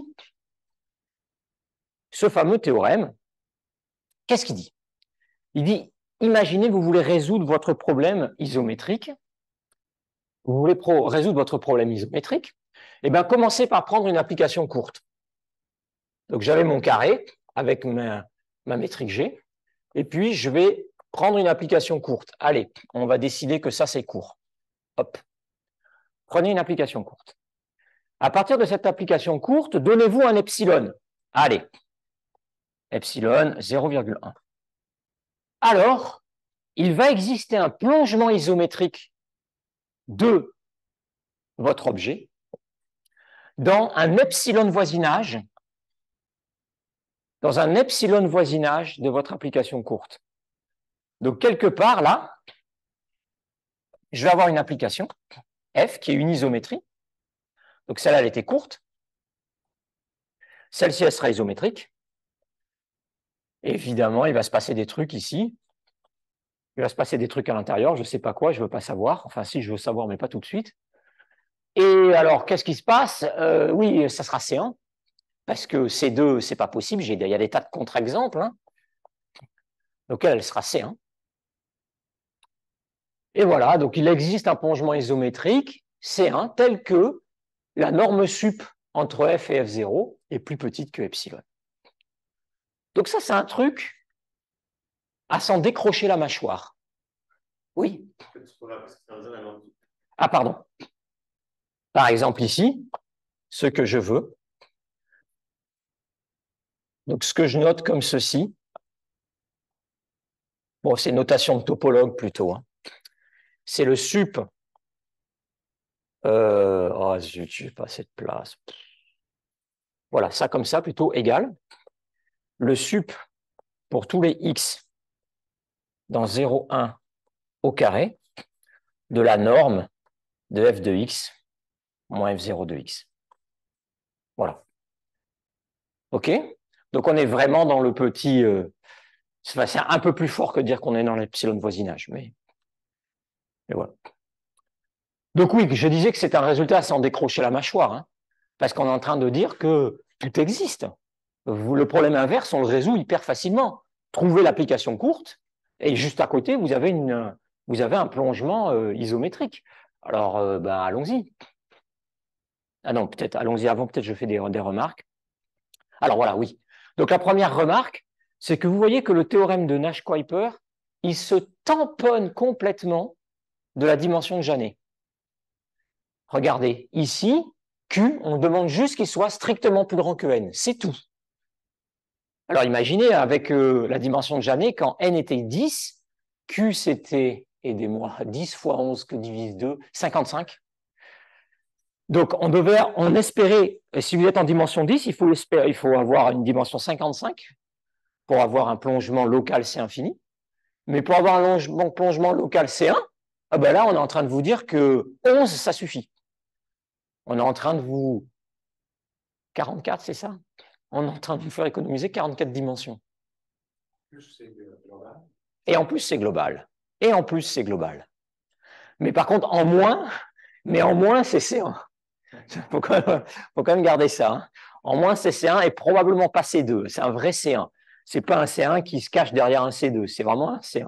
Ce fameux théorème, qu'est-ce qu'il dit? Il dit, imaginez, vous voulez résoudre votre problème isométrique. Vous voulez résoudre votre problème isométrique, eh bien, commencez par prendre une application courte. Donc, j'avais mon carré avec ma métrique G, et puis je vais prendre une application courte. Allez, on va décider que ça, c'est court. Hop. Prenez une application courte. À partir de cette application courte, donnez-vous un epsilon. Allez, epsilon 0,1. Alors, il va exister un plongement isométrique de votre objet dans un epsilon voisinage, de votre application courte. Donc, quelque part, là, je vais avoir une application, F, qui est une isométrie. Donc, celle-là, elle était courte. Celle-ci, elle sera isométrique. Et évidemment, il va se passer des trucs ici. Il va se passer des trucs à l'intérieur, je ne sais pas quoi, je ne veux pas savoir. Enfin, si, je veux savoir, mais pas tout de suite. Et alors, qu'est-ce qui se passe? Oui, ça sera C1, parce que C2, ce n'est pas possible. Il y a des tas de contre-exemples. Hein. Donc, elle sera C1. Et voilà, donc il existe un plongement isométrique C1 tel que la norme sup entre F et F0 est plus petite que epsilon. Donc ça, c'est un truc à s'en décrocher la mâchoire. Oui. Ah, pardon. Par exemple, ici, ce que je veux. Donc, ce que je note comme ceci. Bon, c'est notation de topologue plutôt. Hein. C'est le sup. Oh, je n'ai pas assez de place. Voilà, ça comme ça, plutôt égal. Le sup pour tous les x dans 0, 1 au carré de la norme de f de x moins f0 de x. Voilà. OK? Donc, on est vraiment dans le petit... c'est un peu plus fort que de dire qu'on est dans l'epsilon voisinage, mais voilà. Donc oui, je disais que c'est un résultat sans décrocher la mâchoire, hein, parce qu'on est en train de dire que tout existe. Le problème inverse, on le résout hyper facilement. Trouvez l'application courte, et juste à côté, vous avez un plongement isométrique. Alors, allons-y. Ah non, peut-être, allons-y avant, peut-être je fais des remarques. Alors voilà, oui. Donc la première remarque, c'est que vous voyez que le théorème de Nash-Kuiper, il se tamponne complètement de la dimension de Janet. Regardez, ici, Q, on demande juste qu'il soit strictement plus grand que N. C'est tout. Alors imaginez, avec la dimension de Janet, quand N était 10, Q c'était, aidez-moi, 10 fois 11 que divise 2, 55. Donc on espérait, si vous êtes en dimension 10, il faut avoir une dimension 55 pour avoir un plongement local C infini. Mais pour avoir un plongement local C1, ah ben là, on est en train de vous dire que 11, ça suffit. On est en train de vous... 44, c'est ça? On est en train de vous faire économiser 44 dimensions. Et en plus, c'est global. Et en plus, c'est global. Mais par contre, en moins, c'est C1. Il faut quand même garder ça. Hein. En moins, c'est C1 et probablement pas C2. C'est un vrai C1. Ce n'est pas un C1 qui se cache derrière un C2. C'est vraiment un C1.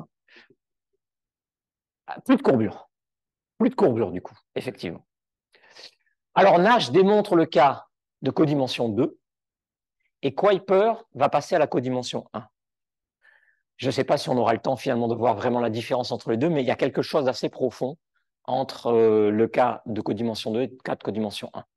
Plus de courbure. Plus de courbure, du coup, effectivement. Alors, Nash démontre le cas de codimension 2 et Kuiper va passer à la codimension 1. Je ne sais pas si on aura le temps finalement de voir vraiment la différence entre les deux, mais il y a quelque chose d'assez profond entre le cas de codimension 2 et le cas de codimension 1.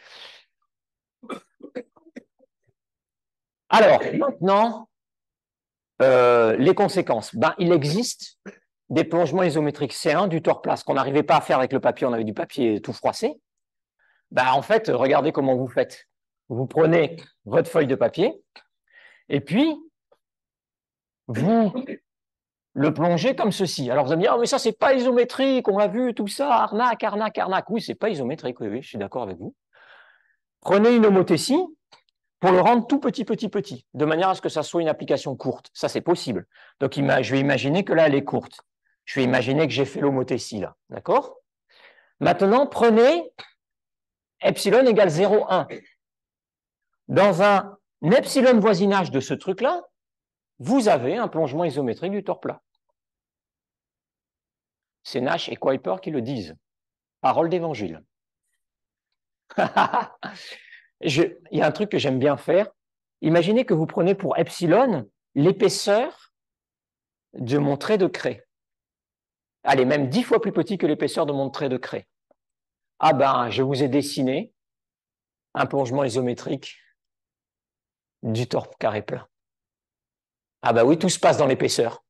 Alors, maintenant, les conséquences. Ben, il existe des plongements isométriques C1 du tore-place qu'on n'arrivait pas à faire avec le papier, on avait du papier tout froissé. Ben, en fait, regardez comment vous faites. Vous prenez votre feuille de papier et puis vous le plongez comme ceci. Alors vous allez me dire, oh, mais ça, c'est pas isométrique, on l'a vu, tout ça, arnaque, arnaque, arnaque. Oui, c'est pas isométrique, oui, je suis d'accord avec vous. Prenez une homothétie pour le rendre tout petit, petit, petit, de manière à ce que ça soit une application courte. Ça, c'est possible. Donc, je vais imaginer que là, elle est courte. Je vais imaginer que j'ai fait l'homothétie, là. D'accord? Maintenant, prenez epsilon égale 0,1. Dans un epsilon voisinage de ce truc-là, vous avez un plongement isométrique du tore plat. C'est Nash et Kuiper qui le disent. Parole d'évangile. Il y a un truc que j'aime bien faire. Imaginez que vous prenez pour epsilon l'épaisseur de mon trait de craie. Allez, même 10 fois plus petit que l'épaisseur de mon trait de craie. Ah ben, je vous ai dessiné un plongement isométrique du tore carré plat. Ah ben oui, tout se passe dans l'épaisseur.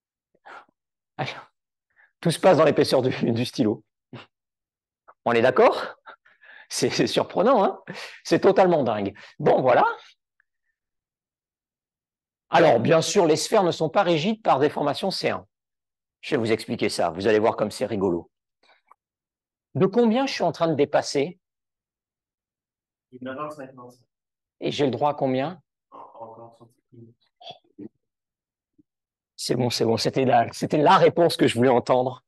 Tout se passe dans l'épaisseur du stylo. On est d'accord? C'est surprenant, hein? C'est totalement dingue. Bon, voilà. Alors, bien sûr, les sphères ne sont pas rigides par déformation C1. Je vais vous expliquer ça. Vous allez voir comme c'est rigolo. De combien je suis en train de dépasser? 9h50. Et j'ai le droit à combien? Encore 30 minutes. C'est bon, c'est bon. C'était la réponse que je voulais entendre.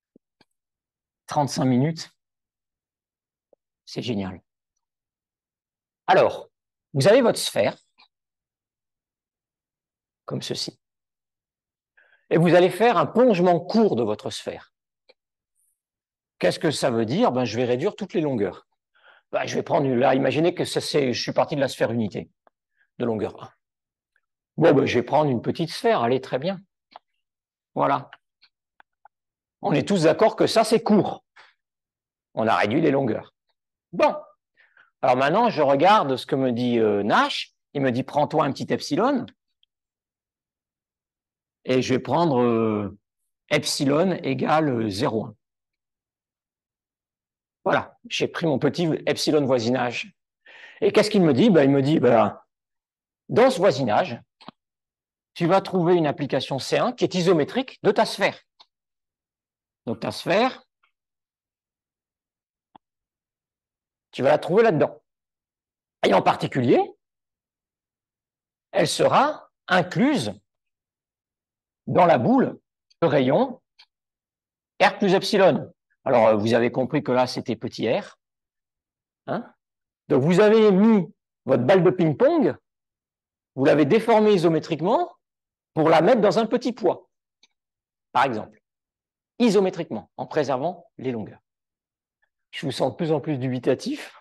35 minutes. C'est génial. Alors, vous avez votre sphère, comme ceci. Et vous allez faire un plongement court de votre sphère. Qu'est-ce que ça veut dire? Ben, je vais réduire toutes les longueurs. Ben, je vais prendre, là, imaginez que je suis parti de la sphère unité, de longueur 1. Bon, ben, je vais prendre une petite sphère, allez, très bien. Voilà. On est tous d'accord que ça, c'est court. On a réduit les longueurs. Bon. Alors maintenant, je regarde ce que me dit Nash. Il me dit, prends-toi un petit epsilon. Et je vais prendre epsilon égale 0,1. Voilà, j'ai pris mon petit epsilon voisinage. Et qu'est-ce qu'il me dit? Ben, il me dit, ben, dans ce voisinage, tu vas trouver une application C1 qui est isométrique de ta sphère. Donc ta sphère, tu vas la trouver là-dedans. Et en particulier, elle sera incluse dans la boule de rayon R plus epsilon. Alors, vous avez compris que là, c'était petit r. Hein? Donc, vous avez mis votre balle de ping-pong, vous l'avez déformée isométriquement pour la mettre dans un petit poids, par exemple. Isométriquement, en préservant les longueurs. Je vous sens de plus en plus dubitatif.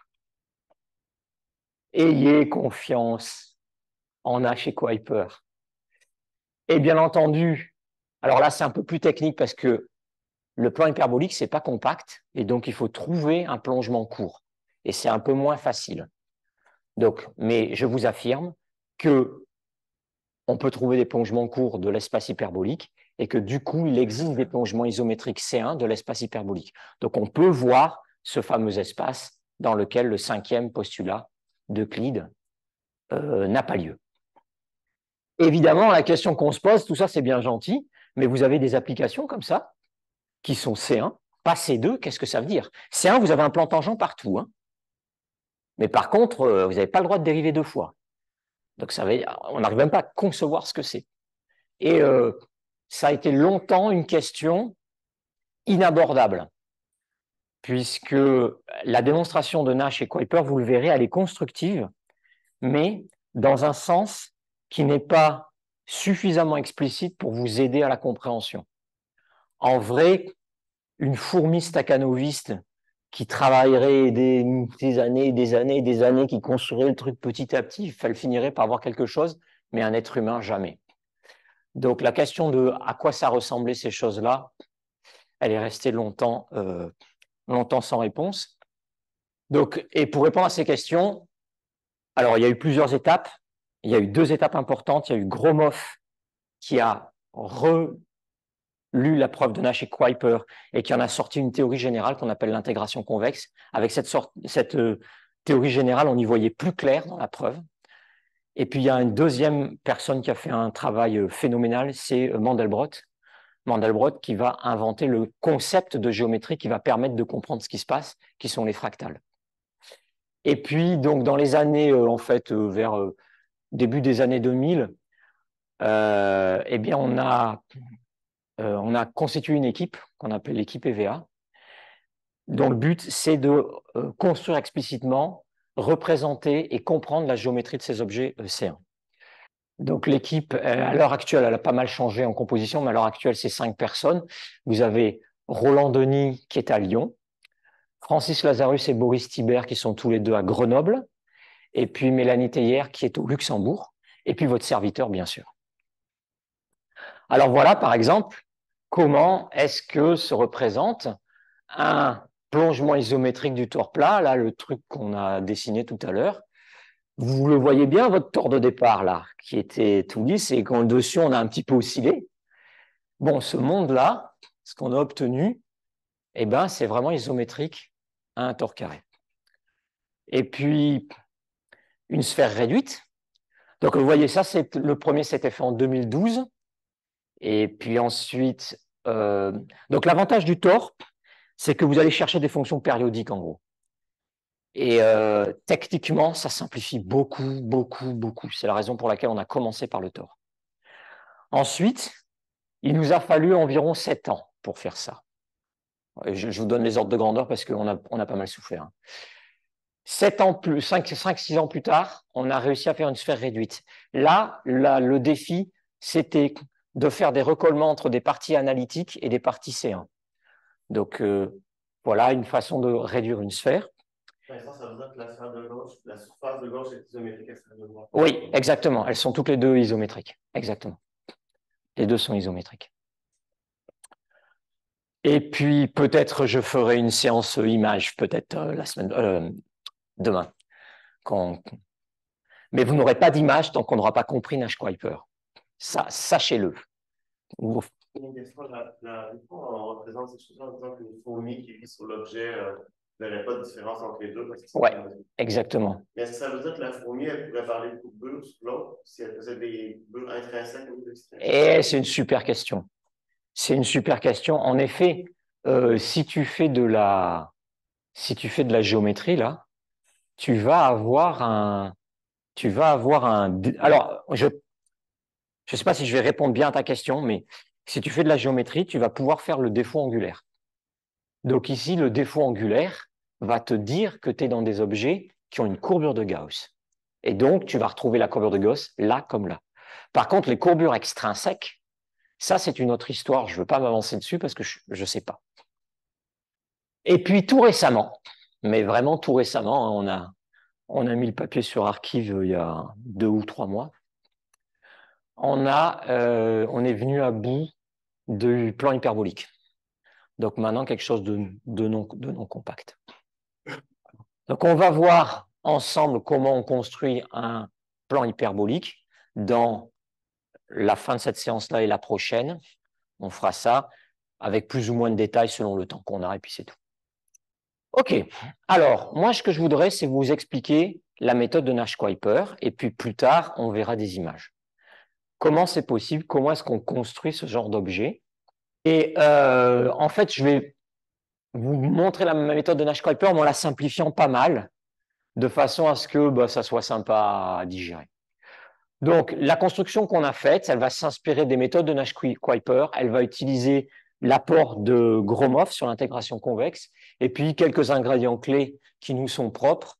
Ayez confiance en Nash et Kuiper. Et bien entendu, alors là, c'est un peu plus technique parce que le plan hyperbolique, ce n'est pas compact, et donc il faut trouver un plongement court. Et c'est un peu moins facile. Donc, mais je vous affirme que on peut trouver des plongements courts de l'espace hyperbolique et que du coup, il existe des plongements isométriques C1 de l'espace hyperbolique. Donc, on peut voir ce fameux espace dans lequel le 5e postulat d'Euclide n'a pas lieu. Évidemment, la question qu'on se pose, tout ça, c'est bien gentil, mais vous avez des applications comme ça qui sont C1, pas C2, qu'est-ce que ça veut dire? C1, vous avez un plan tangent partout, hein. Mais par contre, vous n'avez pas le droit de dériver 2 fois. Donc, on n'arrive même pas à concevoir ce que c'est. Et ça a été longtemps une question inabordable, puisque la démonstration de Nash et Kuiper, vous le verrez, elle est constructive, mais dans un sens qui n'est pas suffisamment explicite pour vous aider à la compréhension. En vrai, une fourmi stakhanoviste qui travaillerait des années, des années, des années, qui construirait le truc petit à petit, elle finirait par avoir quelque chose, mais un être humain, jamais. Donc la question de à quoi ça ressemblait ces choses-là, elle est restée longtemps, longtemps sans réponse. Donc, et pour répondre à ces questions, alors il y a eu plusieurs étapes. Il y a eu 2 étapes importantes. Il y a eu Gromov qui a relu la preuve de Nash et Kuiper et qui en a sorti une théorie générale qu'on appelle l'intégration convexe. Avec cette théorie générale, on y voyait plus clair dans la preuve. Et puis il y a une deuxième personne qui a fait un travail phénoménal, c'est Mandelbrot. Mandelbrot qui va inventer le concept de géométrie qui va permettre de comprendre ce qui se passe, qui sont les fractales. Et puis, donc, dans les années, en fait, vers début des années 2000, eh bien, on a constitué une équipe qu'on appelle l'équipe EVA, dont le but, c'est de construire explicitement, représenter et comprendre la géométrie de ces objets C1. Donc, l'équipe, à l'heure actuelle, elle a pas mal changé en composition, mais à l'heure actuelle, c'est 5 personnes. Vous avez Roland Denis, qui est à Lyon, Francis Lazarus et Boris Thibert, qui sont tous les deux à Grenoble, et puis Mélanie Théier, qui est au Luxembourg, et puis votre serviteur, bien sûr. Alors voilà, par exemple, comment est-ce que se représente un plongement isométrique du tore plat, là, le truc qu'on a dessiné tout à l'heure. Vous le voyez bien, votre tore de départ, là, qui était tout lisse, et quand dessus, on a un petit peu oscillé. Bon, ce monde-là, ce qu'on a obtenu, eh ben, c'est vraiment isométrique à un tore carré. Et puis, une sphère réduite. Donc, vous voyez, ça, le premier, c'était fait en 2012. Et puis ensuite, donc l'avantage du tore, c'est que vous allez chercher des fonctions périodiques, en gros. Et techniquement, ça simplifie beaucoup, beaucoup, beaucoup. C'est la raison pour laquelle on a commencé par le tore. Ensuite, il nous a fallu environ 7 ans pour faire ça. Je vous donne les ordres de grandeur parce qu'on a pas mal souffert. 5-6 ans plus tard, on a réussi à faire une sphère réduite. Là, le défi, c'était de faire des recollements entre des parties analytiques et des parties C1. Donc, voilà une façon de réduire une sphère. Ça veut dire que la sphère de gauche, la surface de gauche est isométrique à celle de droite. Oui, exactement. Elles sont toutes les deux isométriques. Exactement. Les deux sont isométriques. Et puis, peut-être je ferai une séance image, peut-être demain. Mais vous n'aurez pas d'image tant qu'on n'aura pas compris Nash-Kuiper. Ça, sachez-le. Une question, on représente ces choses-là en disant qu'une fourmi qui vit sur l'objet n'aurait pas de différence entre les deux. Oui, exactement. Mais est-ce que ça veut dire que la fourmi, elle pourrait parler de courbure sur l'autre si elle faisait des courbures intrinsèques ou extrinsèques? Et c'est une super question. C'est une super question. En effet, si tu fais de la géométrie, là, tu vas avoir un... Alors, je ne sais pas si je vais répondre bien à ta question, mais si tu fais de la géométrie, tu vas pouvoir faire le défaut angulaire. Donc ici, le défaut angulaire va te dire que tu es dans des objets qui ont une courbure de Gauss. Et donc, tu vas retrouver la courbure de Gauss là comme là. Par contre, les courbures extrinsèques, ça, c'est une autre histoire. Je ne veux pas m'avancer dessus parce que je ne sais pas. Et puis, tout récemment, mais vraiment tout récemment, on a mis le papier sur Archive il y a 2 ou 3 mois. On est venu à bout du plan hyperbolique. Donc maintenant, quelque chose de non compact. Donc on va voir ensemble comment on construit un plan hyperbolique dans la fin de cette séance-là et la prochaine. On fera ça avec plus ou moins de détails selon le temps qu'on a, et puis c'est tout. OK. Alors, moi, ce que je voudrais, c'est vous expliquer la méthode de Nash-Kuiper, et puis plus tard, on verra des images. Comment c'est possible? Comment est-ce qu'on construit ce genre d'objet? Et en fait, je vais vous montrer la méthode de Nash-Kuiper, mais en la simplifiant pas mal, de façon à ce que ça soit sympa à digérer. Donc, la construction qu'on a faite, elle va s'inspirer des méthodes de Nash-Kuiper. Elle va utiliser l'apport de Gromov sur l'intégration convexe, et puis quelques ingrédients clés qui nous sont propres,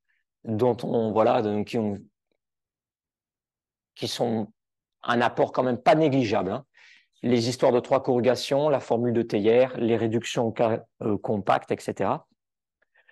qui sont un apport quand même pas négligeable. Hein. Les histoires de 3 corrugations, la formule de Théier, les réductions compactes, etc.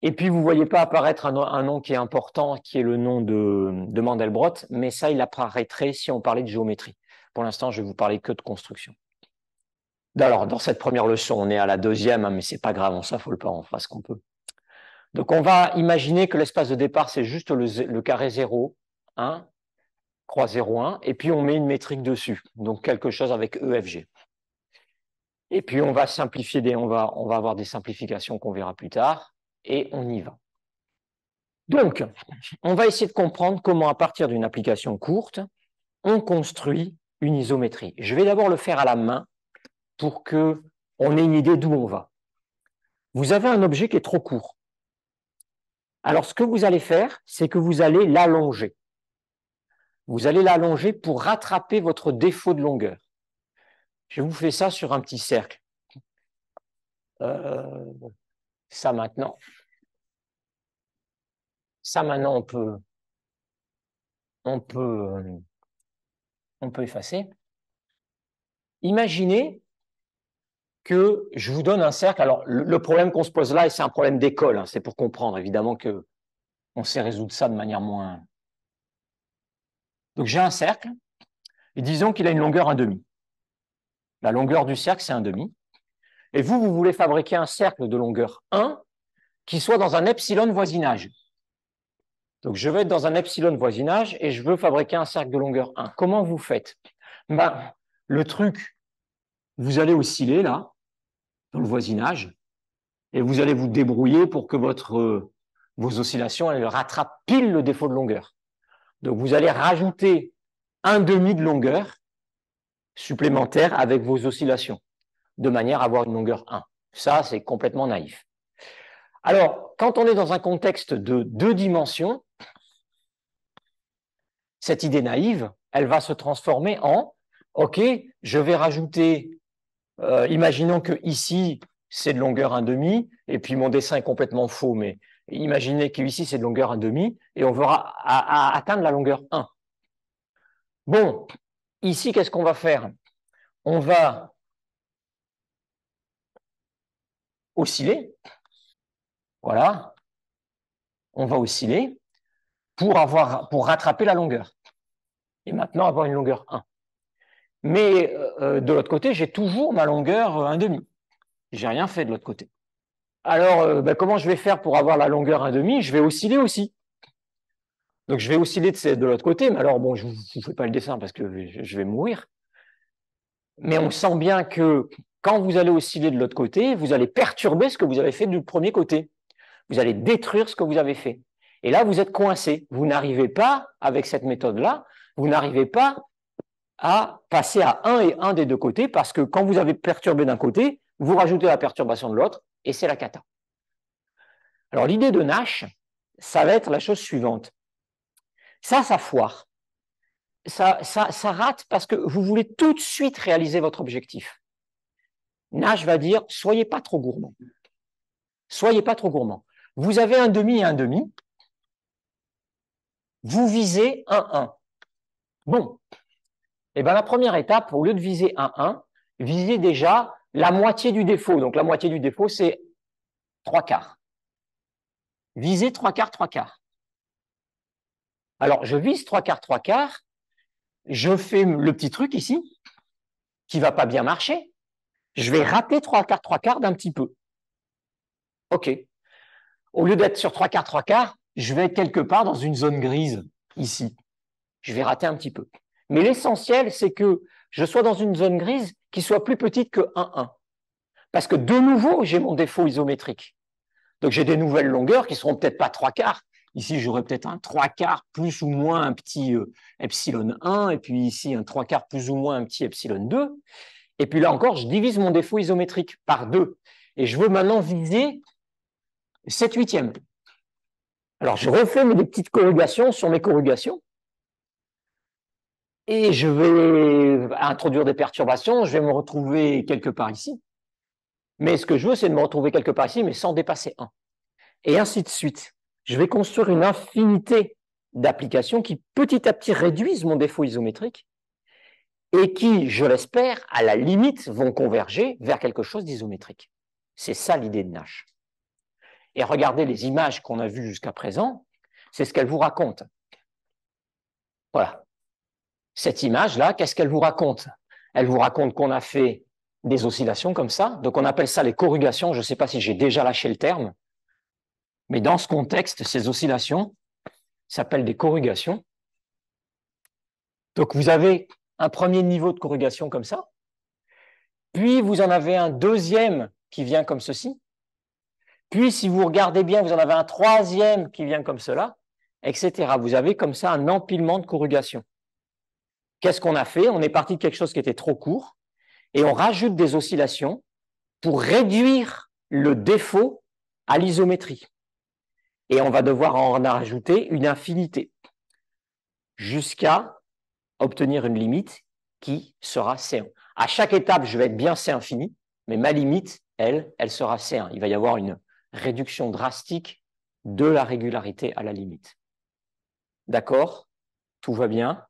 Et puis, vous ne voyez pas apparaître un nom qui est important, qui est le nom de Mandelbrot, mais ça, il apparaîtrait si on parlait de géométrie. Pour l'instant, je vais vous parler que de construction. Alors, dans cette première leçon, on est à la deuxième, hein, mais ce n'est pas grave, on s'affole pas, on fera ce qu'on peut. Donc, on va imaginer que l'espace de départ, c'est juste le carré 0, 1, croix 0, 1, et puis on met une métrique dessus, donc quelque chose avec EFG. Et puis, on va simplifier, on va avoir des simplifications qu'on verra plus tard, et on y va. Donc, on va essayer de comprendre comment, à partir d'une application courte, on construit une isométrie. Je vais d'abord le faire à la main pour qu'on ait une idée d'où on va. Vous avez un objet qui est trop court. Alors, ce que vous allez faire, c'est que vous allez l'allonger. Vous allez l'allonger pour rattraper votre défaut de longueur. Je vous fais ça sur un petit cercle. Ça maintenant, on peut effacer. Imaginez que je vous donne un cercle. Alors, le problème qu'on se pose là, et c'est un problème d'école, hein, c'est pour comprendre, évidemment qu'on sait résoudre ça de manière moins... Donc, j'ai un cercle, et disons qu'il a une longueur 1,5. La longueur du cercle, c'est 1,5. Et vous voulez fabriquer un cercle de longueur 1 qui soit dans un epsilon voisinage. Donc, je vais être dans un epsilon voisinage et je veux fabriquer un cercle de longueur 1. Comment vous faites? Ben, le truc, vous allez osciller là, dans le voisinage, et vous allez vous débrouiller pour que vos oscillations elles rattrapent pile le défaut de longueur. Donc, vous allez rajouter 1,5 de longueur supplémentaire avec vos oscillations, de manière à avoir une longueur 1. Ça, c'est complètement naïf. Alors, quand on est dans un contexte de 2 dimensions, cette idée naïve, elle va se transformer en « Ok, je vais rajouter, imaginons que ici, c'est de longueur 1,5, et puis mon dessin est complètement faux, mais imaginez qu'ici, c'est de longueur 1,5, et on va atteindre la longueur 1. Bon, ici, qu'est-ce qu'on va faire? On va osciller. Voilà. On va osciller pour rattraper la longueur. Et maintenant, avoir une longueur 1. Mais de l'autre côté, j'ai toujours ma longueur 1,5. J'ai rien fait de l'autre côté. Alors, comment je vais faire pour avoir la longueur 1,5? Je vais osciller aussi. Donc, je vais osciller de l'autre côté. Mais alors, bon, je ne vous fais pas le dessin parce que je vais mourir. Mais on sent bien que quand vous allez osciller de l'autre côté, vous allez perturber ce que vous avez fait du premier côté. Vous allez détruire ce que vous avez fait. Et là, vous êtes coincé. Vous n'arrivez pas, avec cette méthode-là, vous n'arrivez pas à passer à 1 et 1 des deux côtés parce que quand vous avez perturbé d'un côté, vous rajoutez la perturbation de l'autre et c'est la cata. Alors, l'idée de Nash, ça va être la chose suivante. Ça foire. Ça rate parce que vous voulez tout de suite réaliser votre objectif. Nash va dire, soyez pas trop gourmand. Soyez pas trop gourmand. Vous avez 1,5 et 1,5. Vous visez 1,1. Bon. Eh bien, la première étape, au lieu de viser 1,1, visez déjà la moitié du défaut. Donc, la moitié du défaut, c'est 3/4. Visez 3/4, 3/4. Alors, je vise 3/4, 3/4. Je fais le petit truc ici, qui ne va pas bien marcher. Je vais rater 3/4, 3/4 d'un petit peu. OK. Au lieu d'être sur 3/4, 3/4, je vais être quelque part dans une zone grise, ici. Je vais rater un petit peu. Mais l'essentiel, c'est que je sois dans une zone grise qui soit plus petite que 1,1. Parce que de nouveau, j'ai mon défaut isométrique. Donc, j'ai des nouvelles longueurs qui ne seront peut-être pas 3/4. Ici, j'aurai peut-être un 3/4 plus ou moins un petit epsilon 1, et puis ici, un 3/4 plus ou moins un petit epsilon 2. Et puis là encore, je divise mon défaut isométrique par 2. Et je veux maintenant viser 7/8. Alors, je refais des petites corrugations sur mes corrugations. Et je vais introduire des perturbations. Je vais me retrouver quelque part ici. Mais ce que je veux, c'est de me retrouver quelque part ici, mais sans dépasser 1. Et ainsi de suite. Je vais construire une infinité d'applications qui, petit à petit, réduisent mon défaut isométrique et qui, je l'espère, à la limite, vont converger vers quelque chose d'isométrique. C'est ça l'idée de Nash. et regardez les images qu'on a vues jusqu'à présent, c'est ce qu'elle vous raconte. Voilà. Cette image-là, qu'est-ce qu'elle vous raconte? Elle vous raconte qu'on a fait des oscillations comme ça, donc on appelle ça les corrugations, je ne sais pas si j'ai déjà lâché le terme, mais dans ce contexte, ces oscillations s'appellent des corrugations. Donc vous avez un premier niveau de corrugation comme ça, puis vous en avez un deuxième qui vient comme ceci, puis si vous regardez bien, vous en avez un troisième qui vient comme cela, etc. Vous avez comme ça un empilement de corrugations. Qu'est-ce qu'on a fait? On est parti de quelque chose qui était trop court et on rajoute des oscillations pour réduire le défaut à l'isométrie. Et on va devoir en rajouter une infinité jusqu'à obtenir une limite qui sera C1. À chaque étape, je vais être bien C infini, mais ma limite, elle sera C1. Il va y avoir une réduction drastique de la régularité à la limite. D'accord? Tout va bien?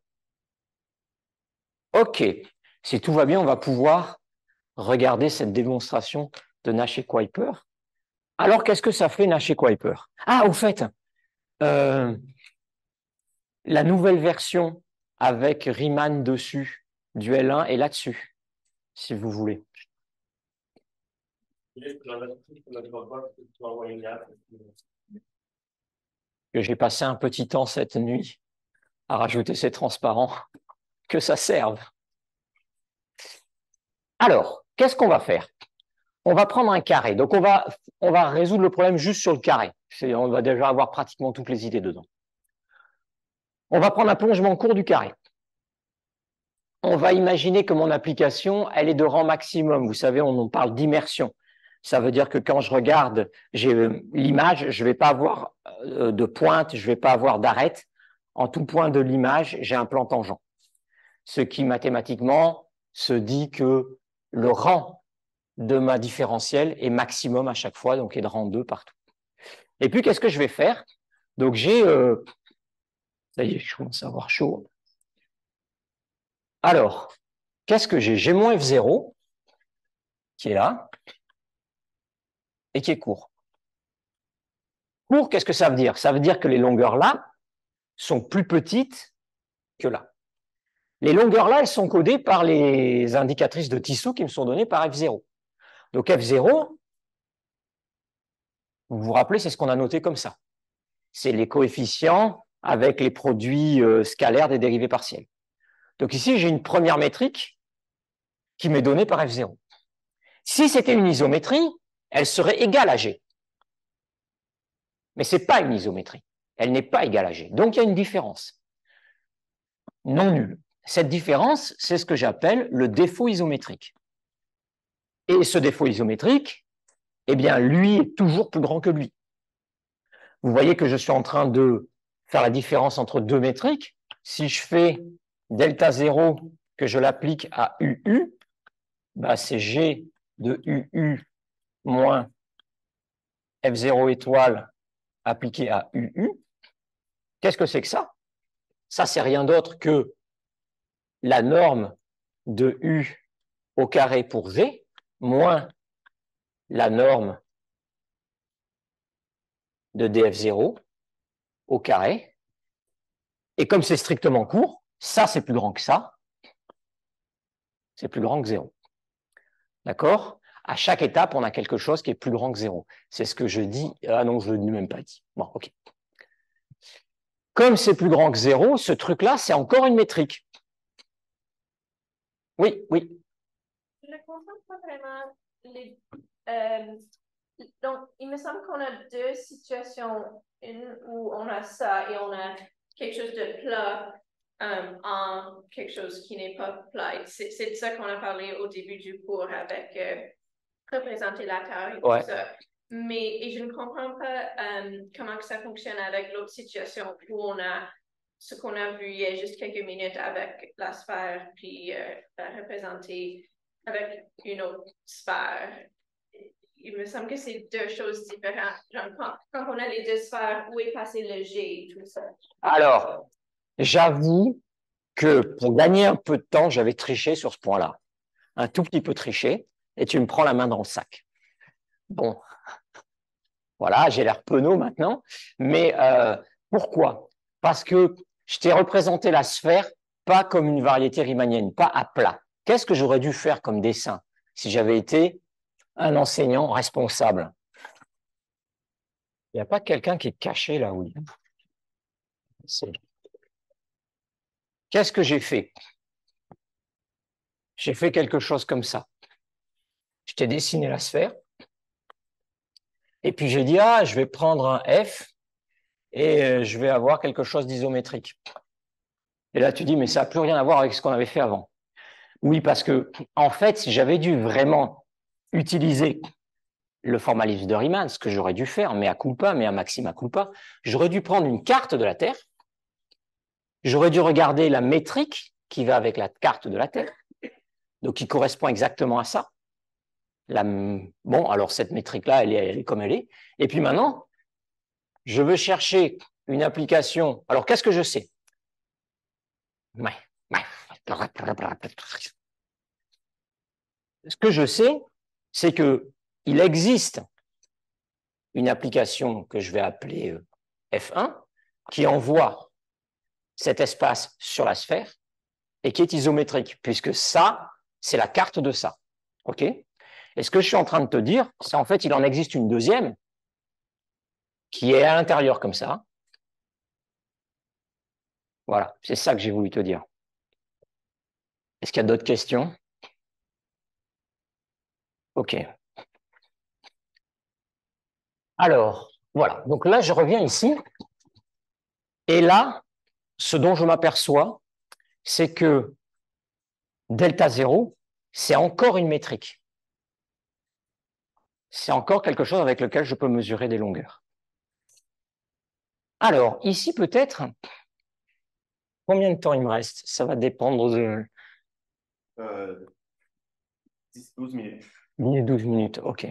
OK. Si tout va bien, on va pouvoir regarder cette démonstration de Nash et Kuiper. Alors, qu'est-ce que ça fait Nash et Kuiper? Ah, au fait, la nouvelle version avec Riemann dessus, du L1 est là-dessus, si vous voulez. Que j'ai passé un petit temps cette nuit à rajouter ces transparents, que ça serve. Alors, qu'est-ce qu'on va faire? On va prendre un carré. Donc, on va résoudre le problème juste sur le carré. On va déjà avoir pratiquement toutes les idées dedans. On va prendre un prolongement court du carré. On va imaginer que mon application, elle est de rang maximum. Vous savez, on parle d'immersion. Ça veut dire que quand je regarde l'image, je ne vais pas avoir de pointe, je ne vais pas avoir d'arête. En tout point de l'image, j'ai un plan tangent. Ce qui, mathématiquement, se dit que le rang de ma différentielle est maximum à chaque fois, donc est de rang 2 partout. Et puis, qu'est-ce que je vais faire? Donc, j'ai... ça y est, je commence à avoir chaud. Alors, qu'est-ce que j'ai? J'ai mon F0, qui est là, et qui est court. Court, qu'est-ce que ça veut dire? Ça veut dire que les longueurs là sont plus petites que là. Les longueurs là, elles sont codées par les indicatrices de Tissot qui me sont données par F0. Donc F0, vous vous rappelez, c'est ce qu'on a noté comme ça. C'est les coefficients avec les produits scalaires des dérivées partielles. Donc ici, j'ai une première métrique qui m'est donnée par F0. Si c'était une isométrie, elle serait égale à G. Mais ce n'est pas une isométrie. Elle n'est pas égale à G. Donc il y a une différence non nulle. Cette différence, c'est ce que j'appelle le défaut isométrique. Et ce défaut isométrique, eh bien, lui est toujours plus grand que lui. Vous voyez que je suis en train de faire la différence entre deux métriques. Si je fais delta 0, que je l'applique à UU, bah c'est G de UU moins F0 étoile appliqué à UU. Qu'est-ce que c'est que ça? Ça, c'est rien d'autre que la norme de U au carré pour V moins la norme de df0 au carré. Et comme c'est strictement court, ça, c'est plus grand que ça. C'est plus grand que 0. D'accord? À chaque étape, on a quelque chose qui est plus grand que 0. C'est ce que je dis. Ah non, je ne l'ai même pas dit. Bon, OK. Comme c'est plus grand que 0, ce truc-là, c'est encore une métrique. Oui, oui. Je ne comprends pas vraiment les... donc, il me semble qu'on a deux situations. Une où on a ça et on a quelque chose de plat en quelque chose qui n'est pas plat. C'est de ça qu'on a parlé au début du cours avec représenter la Terre et tout ça. Mais et je ne comprends pas comment que ça fonctionne avec l'autre situation où on a ce qu'on a vu il y a juste quelques minutes avec la sphère, puis représenter avec une autre sphère. Il me semble que c'est deux choses différentes. Genre, quand on a les deux sphères, où est passé le G et tout ça? Alors, j'avoue que pour gagner un peu de temps, j'avais triché sur ce point-là. Un tout petit peu triché, et tu me prends la main dans le sac. Bon, Voilà, j'ai l'air penaud maintenant. Mais pourquoi? Parce que je t'ai représenté la sphère pas comme une variété riemannienne, pas à plat. Qu'est-ce que j'aurais dû faire comme dessin si j'avais été un enseignant responsable? Il n'y a pas quelqu'un qui est caché là, oui. Qu'est-ce que j'ai fait? J'ai fait quelque chose comme ça. Je t'ai dessiné la sphère. Et puis j'ai dit, ah, je vais prendre un F et je vais avoir quelque chose d'isométrique. Et là, tu dis, mais ça n'a plus rien à voir avec ce qu'on avait fait avant. Oui, parce que, en fait, si j'avais dû vraiment utiliser le formalisme de Riemann, ce que j'aurais dû faire, mea culpa, mea maxima culpa, j'aurais dû prendre une carte de la Terre, j'aurais dû regarder la métrique qui va avec la carte de la Terre, donc qui correspond exactement à ça. Bon, alors cette métrique-là, elle est comme elle est. Et puis maintenant, je veux chercher une application. Alors, qu'est-ce que je sais? Ce que je sais, c'est qu'il existe une application que je vais appeler F1 qui envoie cet espace sur la sphère et qui est isométrique, puisque ça, c'est la carte de ça. OK? Et ce que je suis en train de te dire, c'est en fait, il en existe une deuxième qui est à l'intérieur comme ça. Voilà, c'est ça que j'ai voulu te dire. Est-ce qu'il y a d'autres questions? OK. Alors, voilà. Donc là, je reviens ici. Et là, ce dont je m'aperçois, c'est que delta 0, c'est encore une métrique. C'est encore quelque chose avec lequel je peux mesurer des longueurs. Alors, ici, peut-être, combien de temps il me reste? Ça va dépendre de... 10-12 minutes. 12 minutes, OK.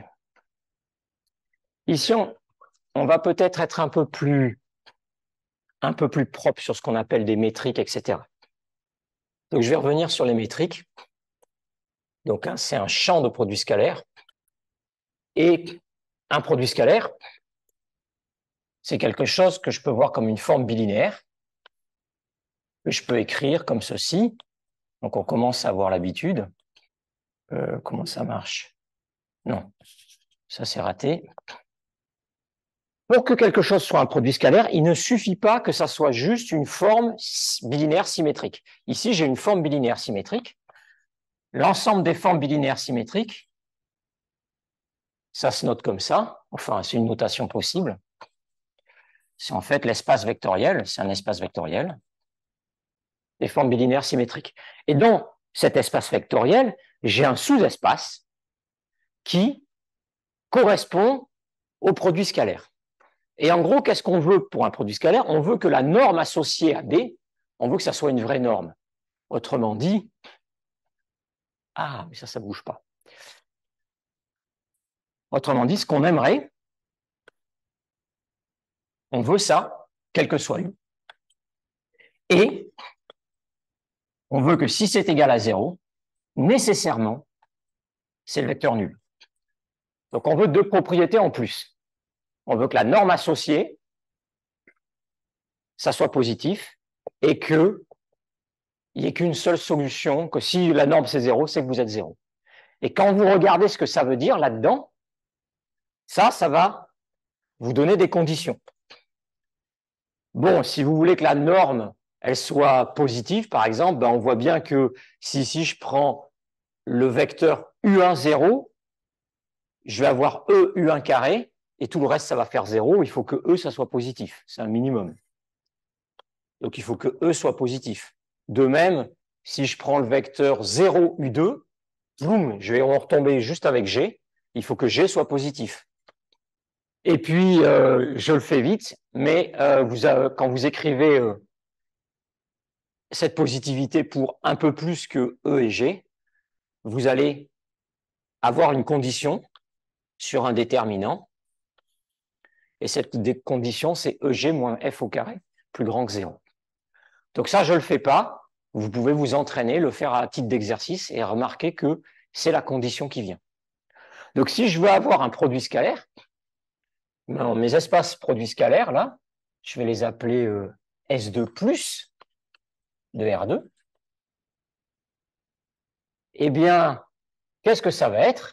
Ici, on va peut-être être un peu plus propre sur ce qu'on appelle des métriques, etc. Donc, je vais revenir sur les métriques. Donc, c'est un champ de produits scalaires. Et un produit scalaire, c'est quelque chose que je peux voir comme une forme bilinéaire, que je peux écrire comme ceci. Donc, on commence à avoir l'habitude. Comment ça marche? Non, ça c'est raté. Pour que quelque chose soit un produit scalaire, il ne suffit pas que ça soit juste une forme bilinéaire symétrique. Ici, j'ai une forme bilinéaire symétrique. L'ensemble des formes bilinéaires symétriques, ça se note comme ça. Enfin, c'est une notation possible. C'est en fait l'espace vectoriel. C'est un espace vectoriel. Des formes bilinéaires symétriques. Et dans cet espace vectoriel, j'ai un sous-espace qui correspond au produit scalaire. Et en gros, qu'est-ce qu'on veut pour un produit scalaire? On veut que la norme associée à D, on veut que ça soit une vraie norme. Autrement dit, ah, mais ça ne bouge pas. Autrement dit, ce qu'on aimerait, on veut ça, quel que soit U. Et on veut que si c'est égal à 0, nécessairement, c'est le vecteur nul. Donc, on veut deux propriétés en plus. On veut que la norme associée, ça soit positif, et qu'il n'y ait qu'une seule solution, que si la norme c'est 0, c'est que vous êtes 0. Et quand vous regardez ce que ça veut dire là-dedans, ça va vous donner des conditions. Bon, si vous voulez que la norme, elle soit positive, par exemple, ben on voit bien que si ici je prends le vecteur U1, 0, je vais avoir E, U1 carré, et tout le reste, ça va faire 0. Il faut que E, ça soit positif. C'est un minimum. Donc, il faut que E soit positif. De même, si je prends le vecteur 0, U2, boum, je vais en retomber juste avec G. Il faut que G soit positif. Et puis, je le fais vite, mais quand vous écrivez cette positivité pour un peu plus que E et G, vous allez avoir une condition sur un déterminant. Et cette condition, c'est EG moins F au carré, plus grand que 0. Donc ça, je ne le fais pas. Vous pouvez vous entraîner, le faire à titre d'exercice et remarquer que c'est la condition qui vient. Donc si je veux avoir un produit scalaire, Non, mes espaces produits scalaires, là, je vais les appeler S2 plus de R2. Eh bien, qu'est-ce que ça va être?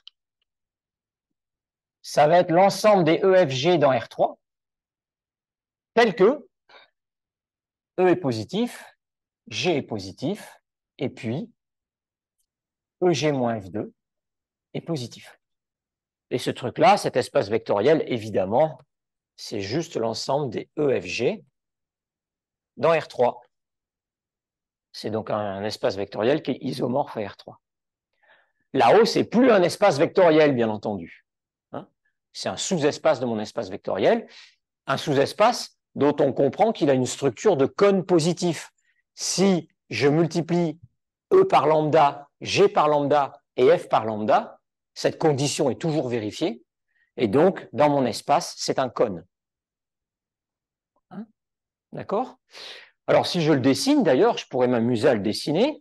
Ça va être l'ensemble des EFG dans R3, tel que E est positif, G est positif, et puis EG moins F2 est positif. Et ce truc-là, cet espace vectoriel, évidemment, c'est juste l'ensemble des EFG dans R3. C'est donc un espace vectoriel qui est isomorphe à R3. Là-haut, c'est plus un espace vectoriel, bien entendu. Hein, c'est un sous-espace de mon espace vectoriel, un sous-espace dont on comprend qu'il a une structure de cône positif. Si je multiplie E par lambda, G par lambda et F par lambda, cette condition est toujours vérifiée, et donc, dans mon espace, c'est un cône. Hein, d'accord? Alors, si je le dessine, d'ailleurs, je pourrais m'amuser à le dessiner.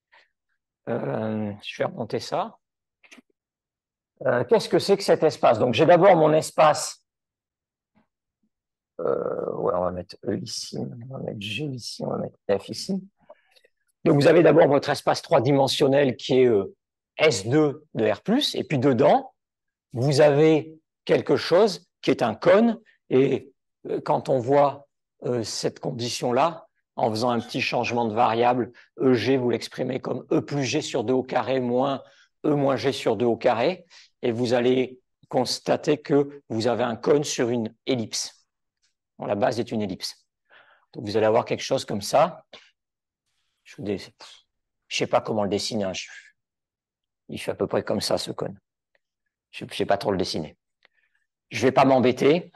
Je vais remonter ça. Qu'est-ce que c'est que cet espace? Donc, j'ai d'abord mon espace. Ouais, on va mettre E ici, on va mettre G ici, on va mettre F ici. Donc, vous avez d'abord votre espace 3-dimensionnel qui est S2 de R+, et puis dedans, vous avez quelque chose qui est un cône, et quand on voit cette condition-là, en faisant un petit changement de variable, EG, vous l'exprimez comme E plus G sur 2 au carré moins E moins G sur 2 au carré, et vous allez constater que vous avez un cône sur une ellipse. Bon, la base est une ellipse. Donc, vous allez avoir quelque chose comme ça. Je ne sais pas comment le dessiner. Hein. Il fait à peu près comme ça, ce cône. Je ne sais pas trop le dessiner. Je ne vais pas m'embêter.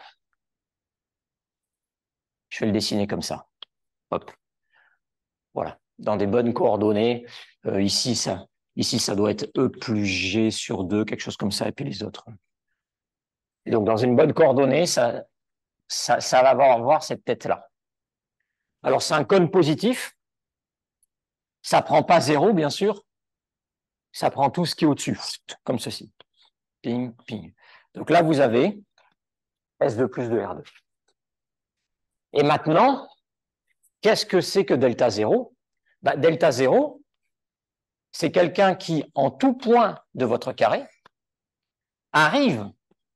Je vais le dessiner comme ça. Hop. Voilà. Dans des bonnes coordonnées. Ici, ça doit être E plus G sur 2, quelque chose comme ça, et puis les autres. Et donc, dans une bonne coordonnée, ça va avoir cette tête-là. Alors, c'est un cône positif. Ça ne prend pas 0, bien sûr. Ça prend tout ce qui est au-dessus, comme ceci. Ping, ping. Donc là, vous avez S2 plus de R2. Et maintenant, qu'est-ce que c'est que delta 0? Delta 0, c'est quelqu'un qui, en tout point de votre carré, arrive,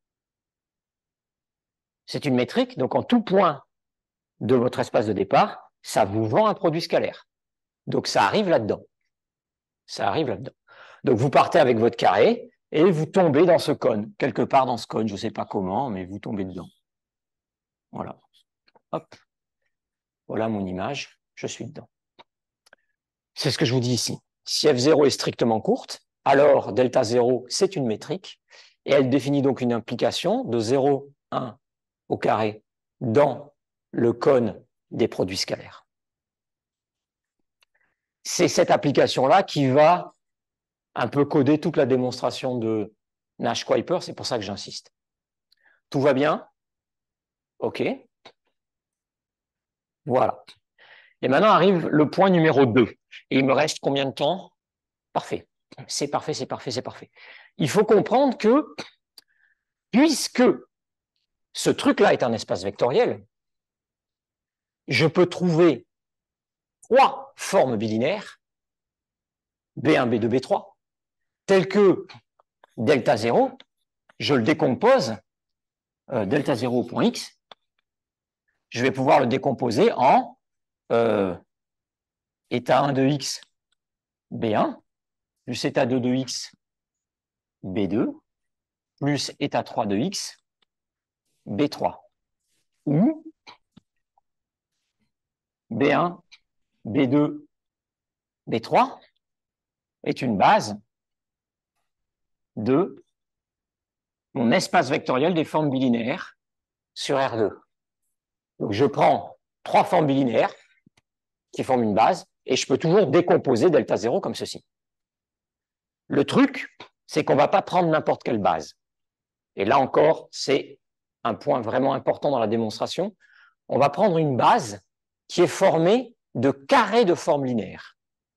c'est une métrique, donc en tout point de votre espace de départ, ça vous vend un produit scalaire. Donc ça arrive là-dedans. Ça arrive là-dedans. Donc vous partez avec votre carré et vous tombez dans ce cône, quelque part dans ce cône, je ne sais pas comment, mais vous tombez dedans. Voilà. Hop. Voilà mon image, je suis dedans. C'est ce que je vous dis ici. Si F0 est strictement courte, alors delta 0, c'est une métrique, et elle définit donc une implication de 0, 1 au carré dans le cône des produits scalaires. C'est cette application-là qui va un peu coder toute la démonstration de Nash-Kuiper, c'est pour ça que j'insiste. Tout va bien? OK. Voilà. Et maintenant arrive le point numéro 2. Et il me reste combien de temps? Parfait. C'est parfait, c'est parfait, c'est parfait. Il faut comprendre que, puisque ce truc-là est un espace vectoriel, je peux trouver 3 formes bilinéaires, B1, B2, B3, telles que delta 0, je le décompose, delta 0 au point X, je vais pouvoir le décomposer en état 1 de X, B1, plus état 2 de X, B2, plus état 3 de X, B3, ou B1, B2, B3 est une base de mon espace vectoriel des formes bilinéaires sur R2. Donc, je prends 3 formes bilinéaires qui forment une base et je peux toujours décomposer delta 0 comme ceci. Le truc, c'est qu'on ne va pas prendre n'importe quelle base. Et là encore, c'est un point vraiment important dans la démonstration. On va prendre une base qui est formée de carrés de forme linéaire.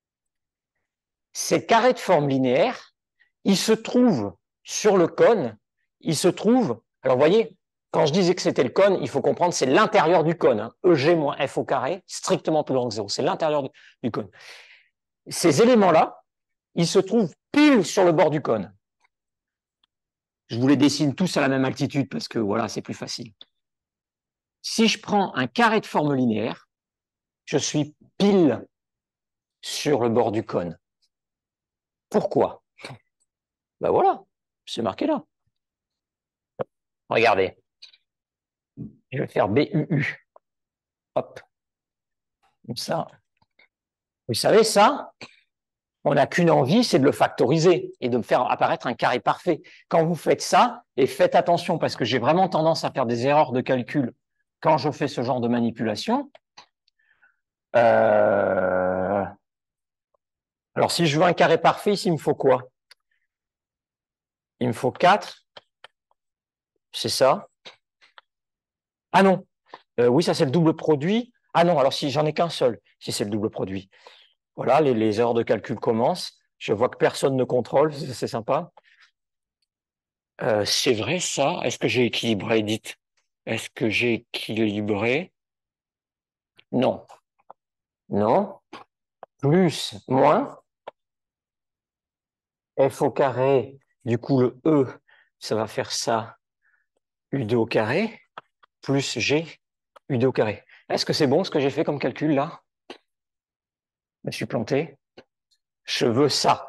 Ces carrés de forme linéaire, ils se trouvent sur le cône, ils se trouvent, alors vous voyez, Quand je disais que c'était le cône, il faut comprendre, c'est l'intérieur du cône. Hein. EG moins F au carré, strictement plus grand que 0. C'est l'intérieur du cône. Ces éléments-là, ils se trouvent pile sur le bord du cône. Je vous les dessine tous à la même altitude parce que voilà, c'est plus facile. Si je prends un carré de forme linéaire, je suis pile sur le bord du cône. Pourquoi? Ben voilà, c'est marqué là. Regardez. Je vais faire BUU. Hop. Comme ça. Vous savez, ça, on n'a qu'une envie, c'est de le factoriser et de me faire apparaître un carré parfait. Quand vous faites ça, et faites attention parce que j'ai vraiment tendance à faire des erreurs de calcul quand je fais ce genre de manipulation. Alors, si je veux un carré parfait, ici, il me faut quoi? Il me faut 4. C'est ça. Ah non. Oui, ça, c'est le double produit. Ah non, alors si j'en ai qu'un seul, si c'est le double produit. Voilà, les erreurs de calcul commencent. Je vois que personne ne contrôle, c'est sympa. C'est vrai, ça? Est-ce que j'ai équilibré, dites? Est-ce que j'ai équilibré? Non. Non. Plus, moins. F au carré, du coup, le E, ça va faire ça, U2 au carré, plus G, U2 au carré. Est-ce que c'est bon ce que j'ai fait comme calcul là? Je me suis planté. Je veux ça.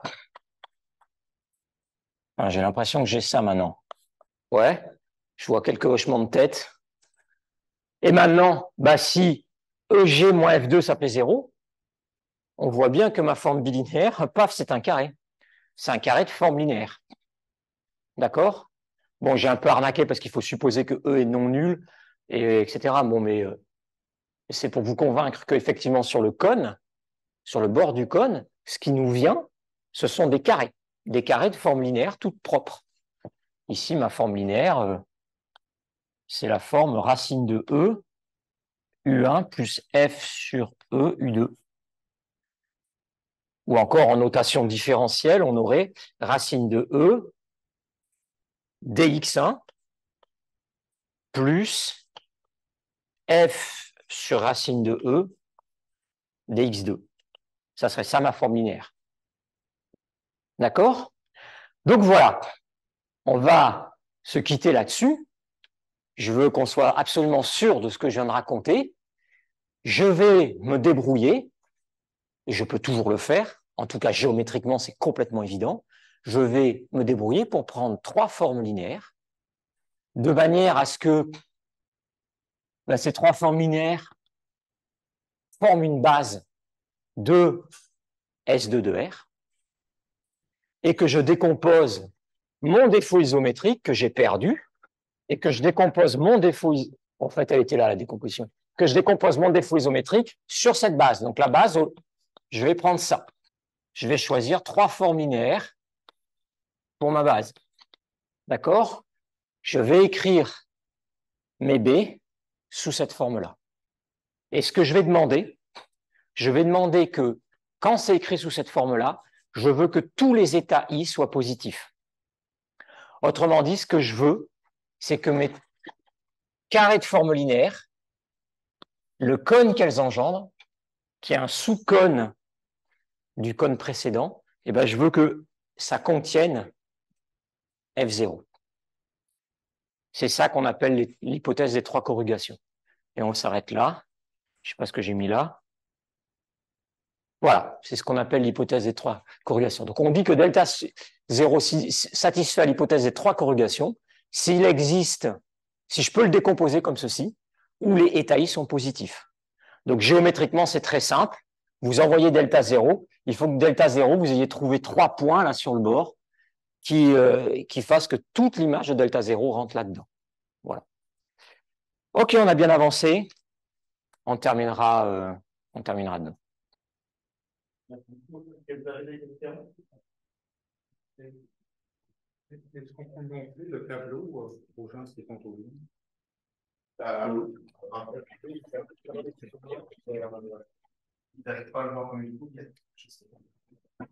Ah, j'ai l'impression que j'ai ça maintenant. Ouais, je vois quelques hochements de tête. Et maintenant, bah, si EG moins F2, ça fait 0, on voit bien que ma forme bilinéaire, paf, c'est un carré. C'est un carré de forme linéaire. D'accord? Bon, j'ai un peu arnaqué parce qu'il faut supposer que E est non nul, et, etc. Bon, mais c'est pour vous convaincre qu'effectivement, sur le cône, sur le bord du cône, ce qui nous vient, ce sont des carrés de forme linéaire toutes propres. Ici, ma forme linéaire, c'est la forme racine de E, U1 plus F sur E, U2. Ou encore en notation différentielle, on aurait racine de E, dx1 plus F sur racine de E, dx2. Ça serait ça ma forme linéaire. D'accord? Donc voilà, on va se quitter là-dessus. Je veux qu'on soit absolument sûr de ce que je viens de raconter. Je vais me débrouiller, et je peux toujours le faire, en tout cas géométriquement c'est complètement évident. Je vais me débrouiller pour prendre 3 formes linéaires, de manière à ce que ces 3 formes linéaires forment une base de S2 de R, et que je décompose mon défaut isométrique que j'ai perdu, et que je décompose mon défaut, en fait elle était là la décomposition, que je décompose mon défaut isométrique sur cette base. Donc la base, je vais prendre ça. Je vais choisir 3 formes linéaires pour ma base. D'accord? Je vais écrire mes B sous cette forme-là. Et ce que je vais demander que quand c'est écrit sous cette forme-là, je veux que tous les états I soient positifs. Autrement dit, ce que je veux, c'est que mes carrés de forme linéaire, le cône qu'elles engendrent, qui est un sous-cône du cône précédent, eh ben, je veux que ça contienne F0. C'est ça qu'on appelle l'hypothèse des 3 corrugations. Et on s'arrête là. Je ne sais pas ce que j'ai mis là. Voilà, c'est ce qu'on appelle l'hypothèse des 3 corrugations. Donc on dit que delta 0 satisfait l'hypothèse des 3 corrugations s'il existe, si je peux le décomposer comme ceci, où les états I sont positifs. Donc géométriquement, c'est très simple. Vous envoyez delta 0, il faut que delta 0, vous ayez trouvé 3 points là sur le bord qui fassent que toute l'image de delta 0 rentre là-dedans. Voilà. Ok, on a bien avancé. On terminera demain. Est-ce qu'on peut montrer le tableau aux gens qui sont au ligne? Ils n'arrêtent pas à le voir comme il faut. Je sais pas.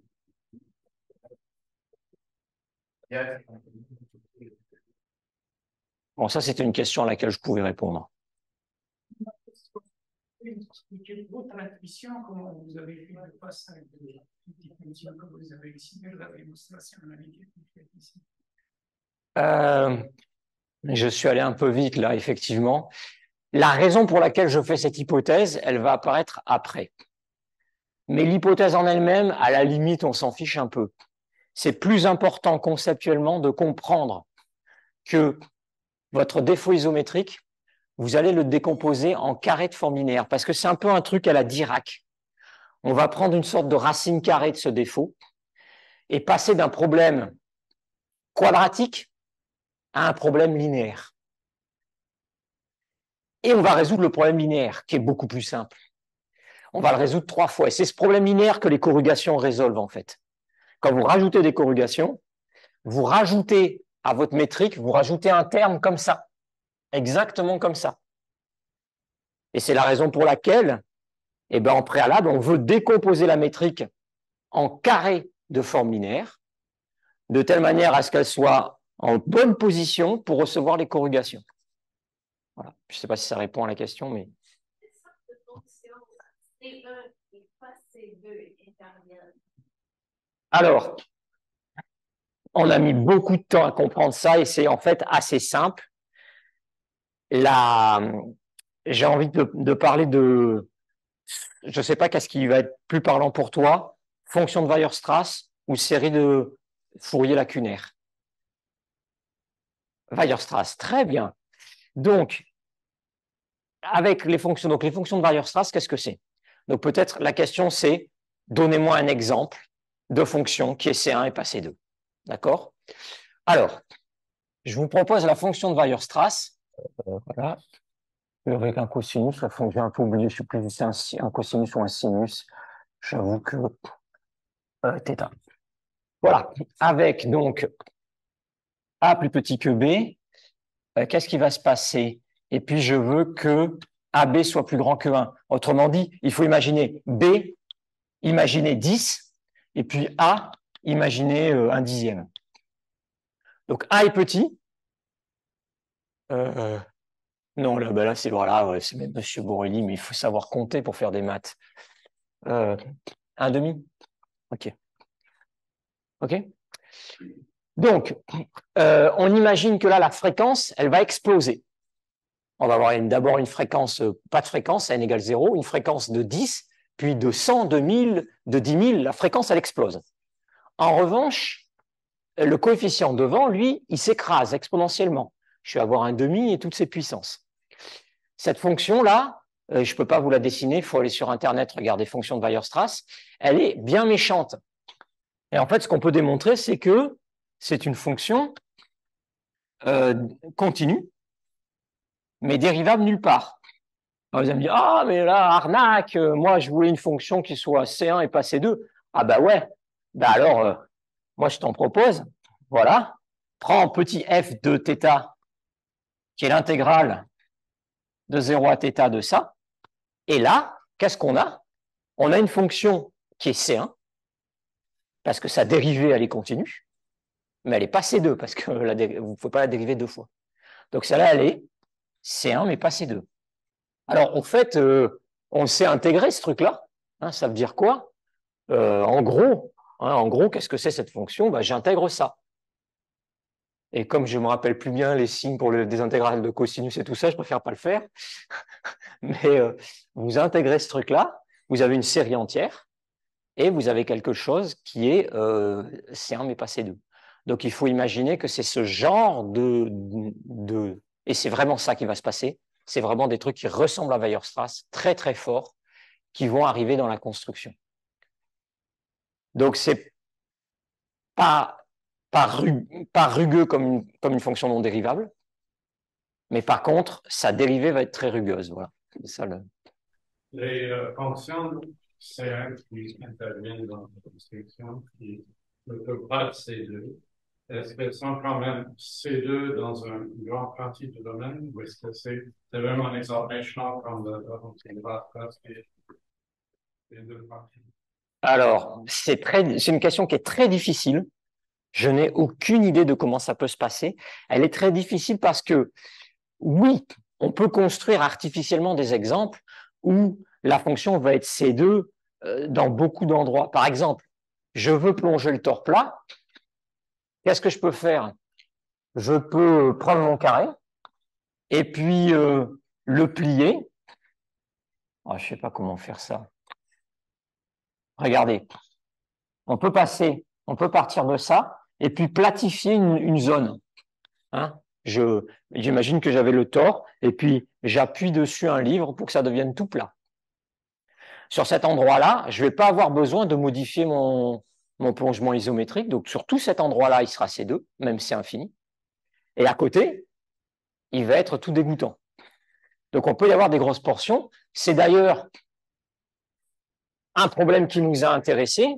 Yeah. Bon, ça, c'était une question à laquelle je pouvais répondre. Votre intuition, comment vous avez vu le passage de définition que vous avez ici vers la démonstration analytique que vous faites ici? Je suis allé un peu vite là, effectivement. La raison pour laquelle je fais cette hypothèse, elle va apparaître après. Mais l'hypothèse en elle-même, à la limite, on s'en fiche un peu. C'est plus important conceptuellement de comprendre que votre défaut isométrique, vous allez le décomposer en carrés de forme linéaire, parce que c'est un peu un truc à la Dirac. On va prendre une sorte de racine carrée de ce défaut et passer d'un problème quadratique à un problème linéaire. Et on va résoudre le problème linéaire, qui est beaucoup plus simple. On va le résoudre 3 fois. Et c'est ce problème linéaire que les corrugations résolvent, en fait. Quand vous rajoutez des corrugations, vous rajoutez à votre métrique, vous rajoutez un terme comme ça, exactement comme ça. Et c'est la raison pour laquelle, en préalable, on veut décomposer la métrique en carrés de forme linéaire, de telle manière à ce qu'elle soit en bonne position pour recevoir les corrugations. Voilà. Je ne sais pas si ça répond à la question, mais... Alors, on a mis beaucoup de temps à comprendre ça et c'est en fait assez simple. J'ai envie de parler de, je ne sais pas qu'est-ce qui va être plus parlant pour toi, fonction de Weierstrass ou série de Fourier lacunaire. Weierstrass, très bien. Donc, avec les fonctions de Weierstrass, qu'est-ce que c'est? Donc peut-être la question c'est, donnez-moi un exemple de fonction qui est C1 et pas C2. D'accord? Alors, je vous propose la fonction de Weierstrass. Voilà. Avec un cosinus, la fonction, j'ai un peu oublié, je ne sais plus si c'est un cosinus ou un sinus. J'avoue que θ. Voilà. Avec donc A plus petit que B, qu'est-ce qui va se passer? Et puis je veux que AB soit plus grand que 1. Autrement dit, il faut imaginer B, imaginer 10, et puis A, imaginer 1/10. Donc A est petit. Non, là c'est voilà, ouais, c'est même Monsieur Borelli, mais il faut savoir compter pour faire des maths. 1/2. OK. OK. Donc, on imagine que là, la fréquence, elle va exploser. On va avoir d'abord une fréquence, pas de fréquence, n égale 0, une fréquence de 10, puis de 100, de 1000, de 10 000, la fréquence, elle explose. En revanche, le coefficient devant, lui, il s'écrase exponentiellement. Je vais avoir 1/2 et toutes ses puissances. Cette fonction-là, je ne peux pas vous la dessiner, il faut aller sur Internet, regarder fonction de Weierstrass, elle est bien méchante. Et en fait, ce qu'on peut démontrer, c'est que c'est une fonction continue, mais dérivable nulle part. Alors, vous allez me dire, ah, mais là, arnaque, moi, je voulais une fonction qui soit C1 et pas C2. Ah, bah ouais, bah alors, moi, je t'en propose, voilà, prends petit f de θ, qui est l'intégrale de 0 à θ de ça, et là, qu'est-ce qu'on a? On a une fonction qui est C1, parce que sa dérivée, elle est continue, mais elle n'est pas C2, parce que vous ne pouvez pas la dériver 2 fois. Donc celle-là, elle est C1, mais pas C2. Alors, en fait, on sait intégrer ce truc-là. Hein, ça veut dire quoi? En gros, qu'est-ce que c'est cette fonction? Bah, j'intègre ça. Et comme je ne me rappelle plus bien les signes pour des intégrales de cosinus et tout ça, je préfère pas le faire. Mais vous intégrez ce truc-là, vous avez une série entière, et vous avez quelque chose qui est C1 mais pas C2. Donc il faut imaginer que c'est ce genre et c'est vraiment ça qui va se passer, c'est vraiment des trucs qui ressemblent à Weierstrass, très très forts, qui vont arriver dans la construction. Donc c'est pas rugueux comme une fonction non dérivable, mais par contre, sa dérivée va être très rugueuse. Voilà. C'est ça Les fonctions C1 qui interviennent dans la construction, qui ne peuvent pas être C2, est-ce qu'elles sont quand même C2 dans une grande partie du domaine, ou est-ce que c'est vraiment un exemple méchant comme la fonction de Weierstrass et les deux parties? Alors, c'est une question qui est très difficile, Je n'ai aucune idée de comment ça peut se passer. Elle est très difficile parce que, oui, on peut construire artificiellement des exemples où la fonction va être C2 dans beaucoup d'endroits. Par exemple, je veux plonger le torse plat. Qu'est-ce que je peux faire? Je peux prendre mon carré et puis le plier. Oh, je ne sais pas comment faire ça. Regardez, on peut partir de ça et puis platifier une zone. Hein? J'imagine que j'avais le tort et puis j'appuie dessus un livre pour que ça devienne tout plat. Sur cet endroit-là, je ne vais pas avoir besoin de modifier mon plongement isométrique. Donc, sur tout cet endroit-là, il sera C2, même si c'est infini. Et à côté, il va être tout dégoûtant. Donc, on peut y avoir des grosses portions. C'est d'ailleurs un problème qui nous a intéressés.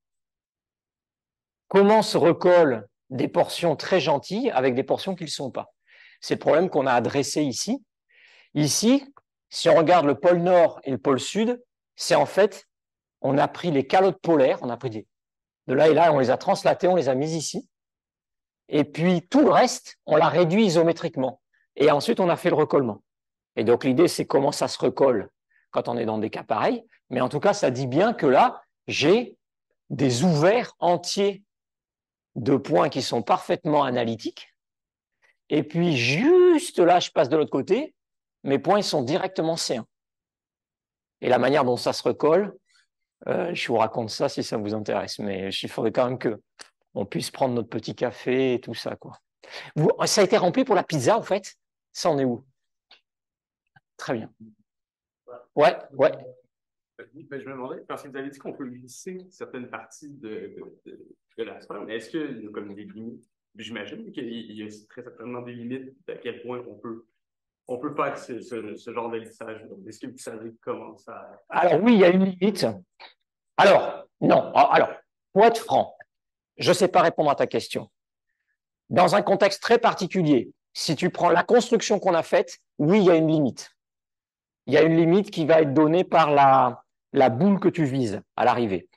Comment se recollent des portions très gentilles avec des portions qui ne le sont pas? C'est le problème qu'on a adressé ici. Ici, si on regarde le pôle nord et le pôle sud, c'est en fait, on a pris les calottes polaires, on a pris de là et là, on les a translatés, on les a mis ici. Et puis, tout le reste, on l'a réduit isométriquement. Et ensuite, on a fait le recollement. Et donc, l'idée, c'est comment ça se recolle quand on est dans des cas pareils. Mais en tout cas, ça dit bien que là, j'ai des ouverts entiers de points qui sont parfaitement analytiques. Et puis, juste là, je passe de l'autre côté, mes points ils sont directement C1. Et la manière dont ça se recolle, je vous raconte ça si ça vous intéresse, mais il faudrait quand même qu'on puisse prendre notre petit café et tout ça, quoi. Ça a été rempli pour la pizza, en fait? Ça en est où? Très bien. Ouais, ouais. Ben, je me demandais, parce que vous avez dit qu'on peut lisser certaines parties de la sphère, mais est-ce qu'il y a comme des limites? J'imagine qu'il y a très certainement des limites à quel point on peut faire ce genre de lissage. Est-ce que vous savez comment ça... Alors oui, il y a une limite. Alors, non. Alors, pour être franc, je ne sais pas répondre à ta question. Dans un contexte très particulier, si tu prends la construction qu'on a faite, oui, il y a une limite. Il y a une limite qui va être donnée par la boule que tu vises à l'arrivée.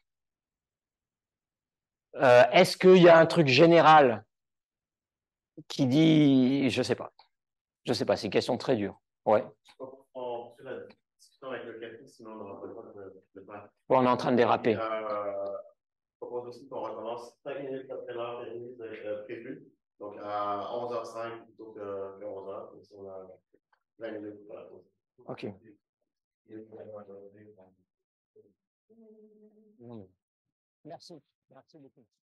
Est-ce qu'il y a un truc général qui dit... Je ne sais pas. Je ne sais pas, c'est une question très dure. Ouais. On fait la discussion avec le café, sinon on n'aura pas le droit de le faire. Ouais, on est en train de déraper. Je propose aussi qu'on recommence 5 minutes après l'heure prévue. Donc à 11h05 plutôt que 11h. Donc, si on a 20 minutes pour la pause. OK. Merci. Merci beaucoup.